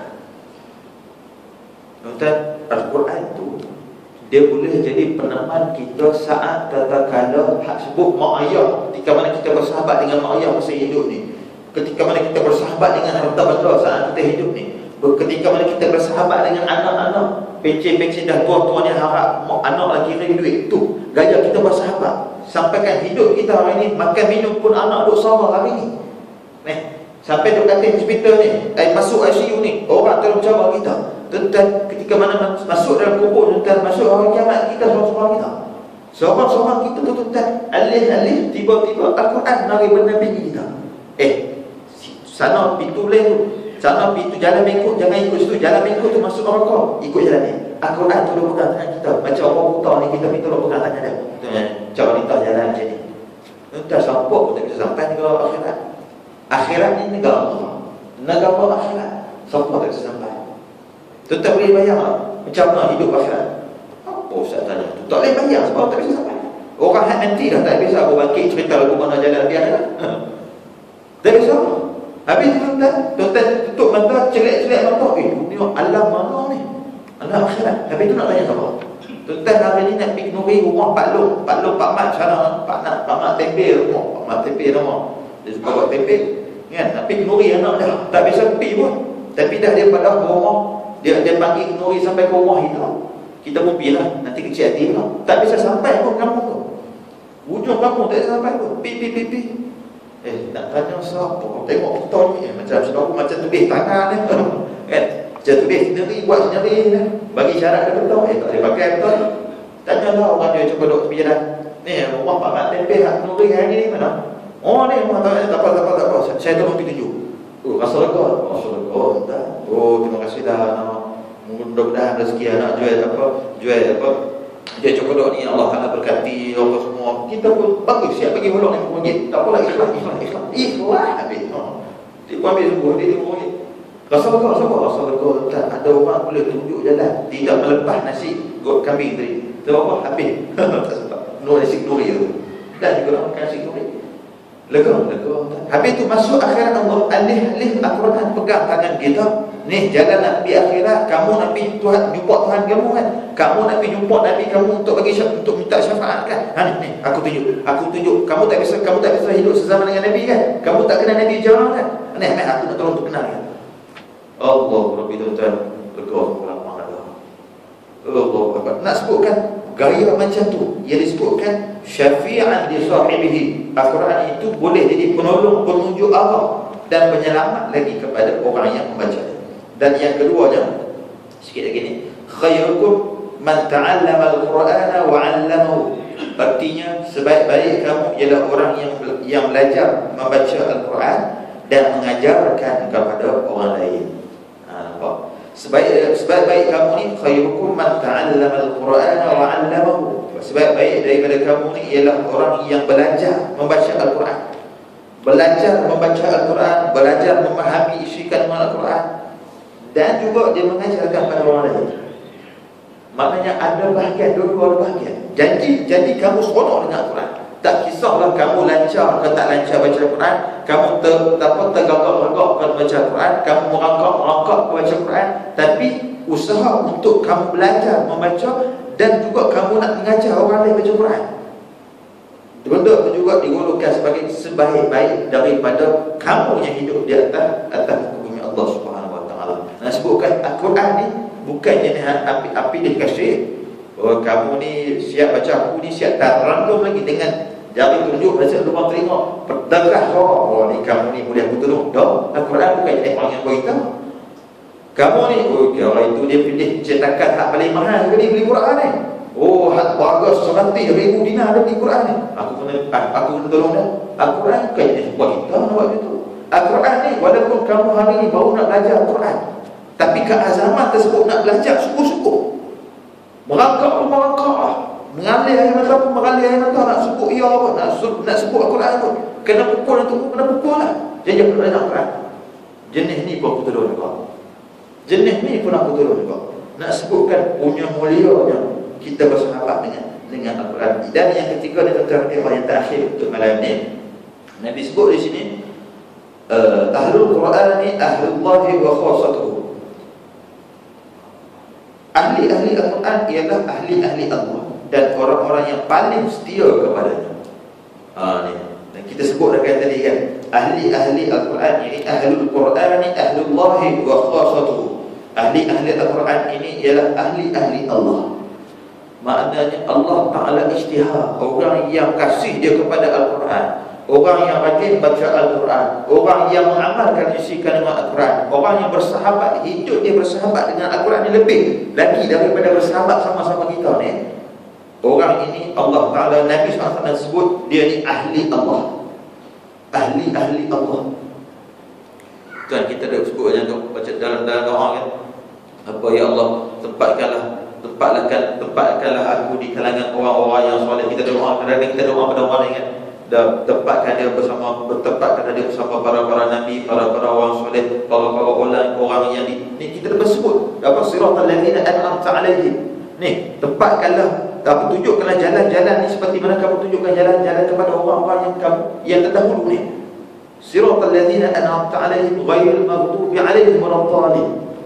Tuan, Al-Quran tu dia boleh jadi peneman kita saat tatkala hak sebut mak ayah, ketika mana kita bersahabat dengan mak ayah masa hidup ni, ketika mana kita bersahabat dengan harta benda saat kita hidup ni, ketika mana kita bersahabat dengan anak-anak, pencen-pencen dah tua-tua ni harap anak lagi kira duit, tu gaya kita bersahabat. Sampaikan hidup kita hari ni, makan minum pun anak duk sabar hari ni. Sampai duk katil hospital ni, masuk ICU ni, orang tolong cabar kita. Tuan, ketika mana masuk dalam kubur, tuan, masuk hari kiamat, kita seorang-seorang kita. Seorang-seorang kita tu tuan, alih-alih tiba-tiba Al-Quran mari bernampingi kita. Sana pintu lain tu, sana pintu jalan bengkok, jangan ikut situ. Jalan bengkok tu masuk neraka, ikut jalan ni. Al-Quran tu dia pegang tangan kita. Macam orang buta ni, kita minta dia pegang tangan dia. Macam wanita jalan macam ni. Tuan, sampai pun tak bisa sampai negara akhirat. Akhirat ni negara akhirat. Sampai tak bisa sampai. Tu tak boleh bayar macam mana hidup akhirat. Apa Ustaz tanya? Tu tak boleh bayar sebab tak bisa sampai. Orang hak nanti dah tak biasa aku bangkit cerita lagu mana jalan biar dah. Tak biasa. Habis tuan-tuan tutup mata, celak-celak mata. Dunia alam mana ni? Alam akhirat. Habis tu nak tanya siapa? Tuan-tuan hari ni nak pergi nuri rumah Pak Long, Pak Mat sana, Pak Mat tempe rumah, Pak Mat tempe nama. Dia suka buat tempe. Kan? Nak pergi nuri anak dah. Tak biasa pergi pun. Tapi dah dia pada ke rumah, dia panggil nuri sampai ke rumah itu. Kita pun pergi lah. Nanti kecil hati lah. Tak bisa sampai pun kampung tu. Ujung kampung tak bisa sampai pun. Pi. Nak tanya siapa? Tengok betul ni. Macam saudara macam tulis tangan ni. Kan? Macam tulis sendiri, buat sendiri ni. Bagi syarat dia betul. Tak boleh pakai betul. Tanya lah orang dia cuba duduk tepi jalan. Ni rumah Pak Mat tempe hak nuri hari ni mana? Oh ni rumah tak apa. Saya tolong pergi tunjuk. Rasa lega. Tak. Terima kasih dah. Mudah-mudahan rezeki anak jual dia coklat ni Allah Taala berkati apa semua. Kita pun bagus siap bagi hulur RM5. Tak apalah, ikhlas habis. Dia pun ambil semua dia RM5. Rasa lega tak ada orang boleh tunjuk jalan tidak melepas nasi kambing tadi. Tahu apa habis. Tak sempat. Nasi duri tu. Dan juga makan nasi duri. Lega. Habis tu masuk akhirat Allah alih Al-Quran pegang tangan kita. Ni jalan nak pergi akhirat, kamu nak pergi Tuhan, jumpa Tuhan kamu kan. Kamu nak pergi jumpa Nabi kamu untuk minta syafaat kan. Ni aku tunjuk. Kamu tak bisa hidup sezaman dengan Nabi kan. Kamu tak kenal Nabi jauh kan. Ni aku nak tolong untuk kenal kan. Allah Rabbi tuan-tuan, lega orang ada. Allah nak sebutkan gaya macam tu yang disebutkan syafi'an li sahibihi. Al-Quran itu boleh jadi penolong, penunjuk arah dan penyelamat lagi kepada orang yang membaca. Dan yang keduanya, sikit lagi ni, khairukum man ta'allama al-Qur'ana wa 'allamahu. Artinya sebaik-baik kamu ialah orang yang belajar membaca Al-Quran dan mengajarkan kepada orang lain. Nampak? Sebaik-baik kamu ni khairukum man ta'allama al-Qur'ana wa 'allamahu. Sebaik-baik daripada kamu ni ialah orang yang belajar membaca Al-Quran. Belajar membaca Al-Quran, belajar memahami isi kandungan Al-Quran, dan juga dia mengajarkan pada orang lain. Maknanya ada bahagian, dua bahagian. Jadi kamu seronok dengan Al-Quran. Tak kisahlah kamu lancar ke tak lancar baca Al-Quran, kamu tergagap-gagap baca Al-Quran, kamu merangkak baca Al-Quran, tapi usaha untuk kamu belajar membaca dan juga kamu nak mengajar orang lain baca Al-Quran. Benda itu juga digolongkan sebagai sebaik-baik daripada kamu yang hidup di atas bumi Allah Subhanahu Wa Taala. Nak sebutkan Al-Quran ni bukan jenis api dikasih. Oh, kamu ni siap baca, aku ni siap tak rangkum lagi dengan jari tunjuk baca lubang telinga berdarah. Oh ni kamu ni boleh aku tolong. Dah, Al-Quran bukan jenis orang yang beritahu. Kamu ni, orang itu dia pilih cetakan hak paling mahal sekali beli Quran ni. Oh, hak bagus 100,000 dinar dia beli Quran ni. Aku kena tolong dia. Al-Quran bukan jenis buat kita nak buat itu. Al-Quran ni walaupun kamu hari ni baru nak belajar Al-Quran, tapi keazaman tersebut nak belajar sungguh-sungguh. Merangkak mengalir air mata nak sebut nak sebut Al-Quran pun kena pukul lah. Jadi aku belajar Al-Quran. Jenis ni pun aku tolong juga. Nak sebutkan punya mulianya kita bersahabat dengan Al-Quran. Dan yang ketiga ni tentang yang terakhir untuk malam ni, Nabi sebut di sini ahlul Quran ni ahlullahi wa khassatuhu. Ahli-ahli Al-Quran ialah ahli-ahli Allah dan orang-orang yang paling setia kepadanya. Ni. Dan kita sebut dah tadi kan, ahli-ahli Al-Quran ini ahlul Quran ni ahlullahi wa khassatuhu. Ahli-ahli Al-Quran ini ialah ahli-ahli Allah. Maknanya Allah Ta'ala isytihar orang yang kasih dia kepada Al-Quran, orang yang rajin baca Al-Quran, orang yang mengamalkan isi kandungan Al-Quran, orang yang bersahabat, hidup dia bersahabat dengan Al-Quran ni lebih lagi daripada bersahabat sama-sama kita ni. Orang ini Allah Ta'ala, Nabi SAW sebut dia ni ahli Allah. Ahli-ahli Allah. Tuan kita dah sebut baca dalam doa kan, apa ya Allah, tempatkanlah aku di kalangan orang-orang yang soleh. Kita doa kadang-kadang kita doa pada orang kan, tempatkan dia bersama para nabi, para orang soleh, para orang yang ni kita dah sebut apa siratal ladzina an'amta alaihim. Ni tempatkanlah Tapi tunjukkanlah jalan-jalan ni seperti mana kamu tunjukkan jalan-jalan kepada orang-orang yang terdahulu ni. Siratal ladzina an'amta 'alaihim ghairil maghdubi 'alaihim waladdallin.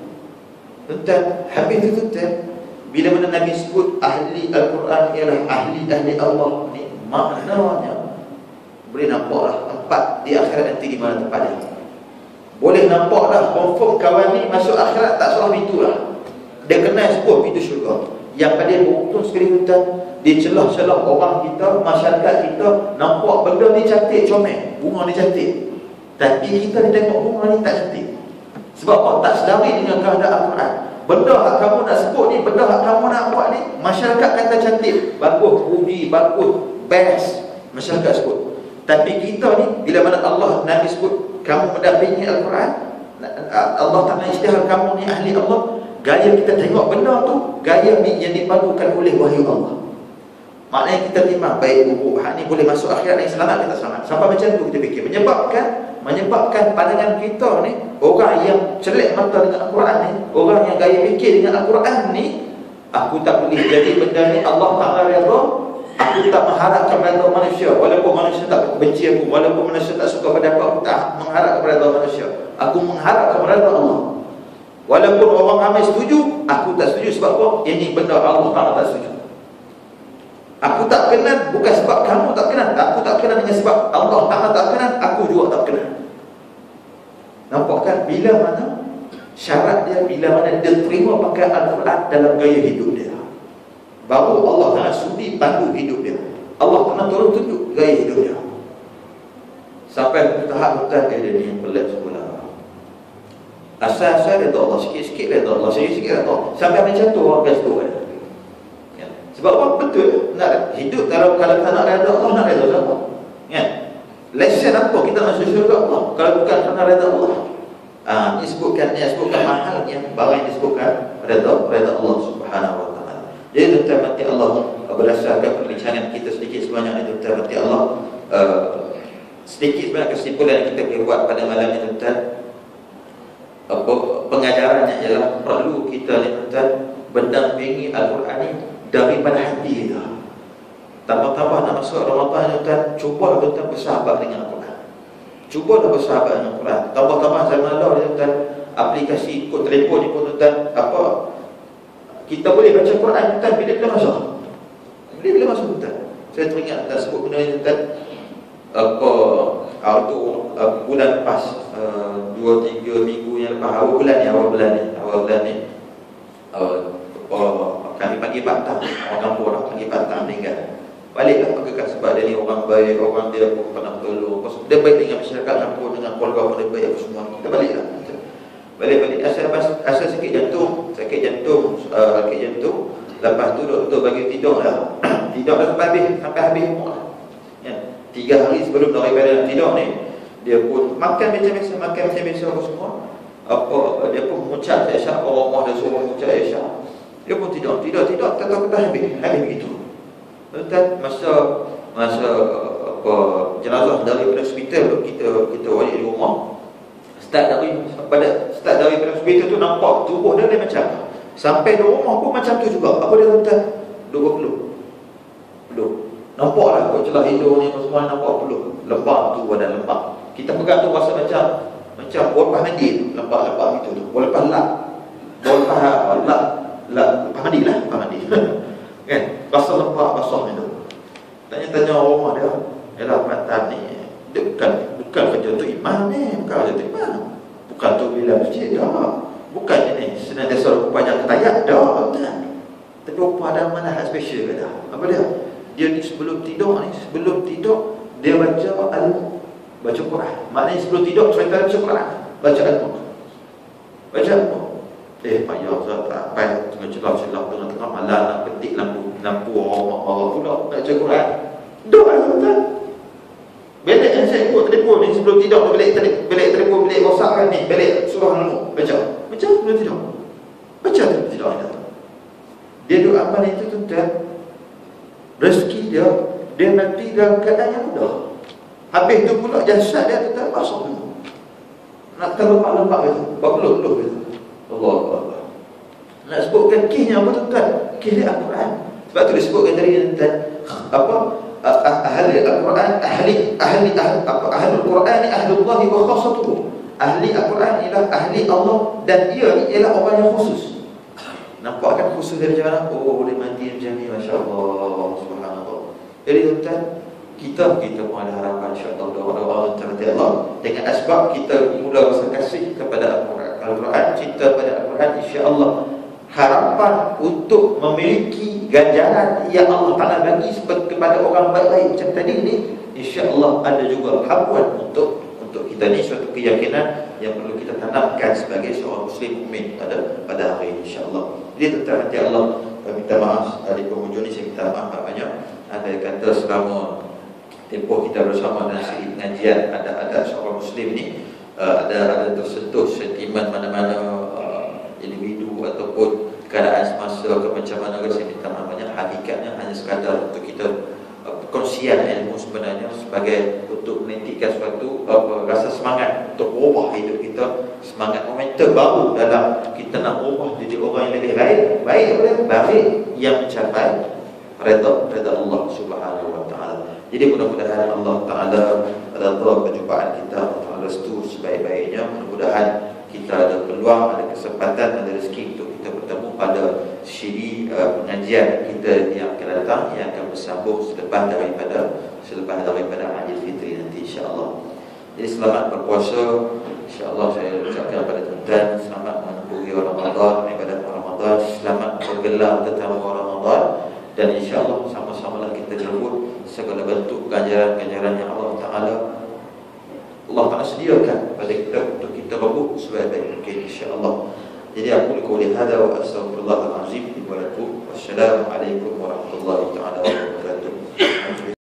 Tuan, habis itu tuan, bila mana Nabi sebut ahli Al-Quran ialah ahli Allah ni, maknanya boleh nampaklah tempat di akhirat nanti di mana tempatnya. Boleh nampaklah confirm kawan ni masuk akhirat tak salah pintu lah. Dia kenal sebuah pintu syurga. Yang pada betul sekali tuan, di celah-celah orang kita, masyarakat kita nampak benda ni cantik comel, bunga ni cantik. Tapi kita ni tengok bunga ni tak cantik. Sebab apa? Tak sedari dengan keadaan Al-Quran. Benda yang kamu nak sebut ni, benda yang kamu nak buat ni, masyarakat kata cantik, bagus, puji, bagus, best, masyarakat sebut. Tapi kita ni, bila mana Allah Nabi sebut kamu mendampingi Al-Quran, Allah tak nak isytihar kamu ni ahli Allah, gaya kita tengok benda tu, gaya yang dipadukan oleh wahyu Allah. Maknanya kita timbang baik buruk, hak ni boleh masuk akhirat ni selamat, kita selamat. Sampai macam tu kita fikir. Menyebabkan pandangan kita ni, orang yang celik mata dengan Al-Quran ni, orang yang gaya fikir dengan Al-Quran ni, aku tak boleh jadi benda ni Allah Ta'ala redha, aku tak mengharapkan redha manusia, walaupun manusia tak benci aku, walaupun manusia tak suka pada aku tak mengharap kepada manusia, aku mengharap kepada Allah. Walaupun orang ramai setuju, aku tak setuju. Sebab apa? Ini benda Allah Ta'ala tak setuju. Aku tak kenal bukan sebab kamu tak kenal, aku tak kenal dengan sebab Allah Ta'ala tak kenal, aku juga tak kenal. Nampak kan? Bila mana syarat dia, bila mana dia terima pakai Al-Quran dalam gaya hidup dia, baru Allah Ta'ala sudi pandu hidup dia. Allah Ta'ala tolong tunjuk gaya hidup dia. Sampai tahap hutan dia ni yang pelik sekolah. Asal-asal redha Allah, sikit-sikit redha Allah, sikit-sikit redha Allah. Sampai macam tu orang biasa tu ada. Ya. Sebab apa? Betul nak hidup kalau tak nak redha Allah, nak redha Allah. Ya. Lesen apa kita masuk syurga Allah kalau bukan kerana redha Allah? Disebutkan mahalnya barang yang disebutkan redha Allah Subhanahu wa taala. Jadi tuan mati Allah, berdasarkan perbincangan kita sedikit sebanyak itu tuan mati Allah, sedikit sebanyak kesimpulan yang kita boleh buat pada malam ini tuan. Pengajarannya ialah perlu kita ni tuan mendampingi Al-Quran ni daripada hati kita. Tambah-tambah nak masuk Ramadan ni tuan, cuba tuan bersahabat dengan Al-Quran. Cuba dah bersahabat dengan Al-Quran. Tambah-tambah zaman dah ni tuan, aplikasi kod telefon ni pun tuan, kita boleh baca Quran tuan bila kita masuk. Bila masuk tuan. Saya teringat tuan sebut benda ni tuan, bulan lepas, 2-3 minggu yang lepas, awal bulan ni kami panggil Patang, orang kampung orang panggil Patang meninggal. Baliklah pakaikan sebab dia ni orang baik, orang dia pun pernah tolong, dia baik dengan masyarakat kampung, dengan keluarga pun dia baik apa semua. Kita baliklah. Balik asal sakit jantung, lepas tu doktor bagi tidur dah. Tidur dah sampai habis umur. Ya. 3 hari sebelum daripada tidur ni, dia pun makan macam biasa apa semua. Dia pun mengucap Isyak, orang rumah dia suruh mengucap Isyak. Dia pun tidur, tak tahu kata habis begitu. Dan masa jenazah daripada hospital kita balik di rumah, start daripada hospital tu nampak tubuh dia macam, sampai di rumah pun macam tu juga. Apa dia kata? Peluk. Nampaklah kau celah hidung ni semua, nampak peluk. Lembab tu badan lembab. Kita pegang tu rasa macam lepas mandi tu, lembab gitu tu. Lepas mandi. Kan? Rasa lembab basah tu. Tanya rumah dia, yalah mata ni dia bukan kerja tu imam ni, bukan kerja tu imam. Bukan tu bila masjid dah. Bukan ini senantiasa rupanya ketayat dah. Tapi apa ada mana hal special ke dah? Apa dia? Dia ni sebelum tidur dia baca Quran. Maknanya sebelum tidur cerita baca Quran, baca Al-Quran. Payah Ustaz, tak payah tengah celah-celah tengah malam nak petik lampu orang pula baca Quran. Doa Ustaz. Bilik yang saya ikut telefon ni sebelum tidur, bilik telefon, bilik rosak kan ni, bilik surah Al-Nur, baca sebelum tidur. Baca sebelum tidur ni. Dia doa amal itu tuan, rezeki dia mati dalam keadaan yang mudah. Habis tu pula jasad dia tetap basah dulu. Nak terlepak-lepak itu, berpeluh-peluh itu. Allah. Nak sebutkan kisnya apa tuan? Kisah Al-Quran. Sebab tu disebutkan tadi tentang apa, ahli Al-Quran, ahli Al-Quran ni ahlullah wa khassatuhu. Ahli Al-Quran ialah ahli Allah, dan ia ni ialah orang yang khusus. Nampak kan khusus dari macam mana? Oh, boleh mandi macam ni, masya-Allah, subhanallah. Jadi tuan-tuan, kita pun ada harapan insya-Allah doa-doa kepada Allah dengan asbab kita mula rasa kasih kepada Al-Quran, cinta pada Al-Quran, insya-Allah harapan untuk memiliki ganjaran yang Allah Taala bagi kepada orang baik-baik macam tadi ni, insya-Allah ada juga hapuan untuk kita ni, suatu keyakinan yang perlu kita tanamkan sebagai seorang muslim mukmin pada hari ini, insya-Allah. Jadi tuan-tuan, nanti Allah minta maaf dari pengunjung ni, saya minta maaf banyak. Ada kata selama tempoh kita bersama dalam siri pengajian, ada seorang muslim ni ada tersentuh sentimen mana-mana individu ataupun keadaan semasa ke macam mana, saya minta maaf banyak. Hakikatnya hanya sekadar untuk kita perkongsian ilmu sebenarnya sebagai untuk menitikan suatu rasa semangat untuk ubah hidup kita, semangat momentum baru dalam kita nak ubah jadi orang yang lebih baik yang mencapai redha Allah Subhanahu wa taala. Jadi mudah-mudahan Allah Taala redha perjumpaan kita, Allah restu sebaik-baiknya. Mudah-mudahan kita ada peluang, ada kesempatan, ada rezeki untuk kita bertemu pada siri pengajian kita yang akan datang, yang akan bersambung selepas daripada Aidilfitri nanti, insya-Allah. Jadi selamat berpuasa, insya-Allah. Saya ucapkan kepada tuan-tuan selamat menempuhi Ramadan, ibadat Ramadan, selamat bergelar tetamu Ramadan, dan insya-Allah sama-samalah kita jemput segala bentuk ganjaran-ganjaran yang Allah Taala sediakan kepada kita untuk kita rebut sebaik-baik mungkin, insya-Allah. Jadi aku qouli hada wa astaghfirullahal azim wa lakum. Wassalamu alaikum warahmatullahi taala wabarakatuh.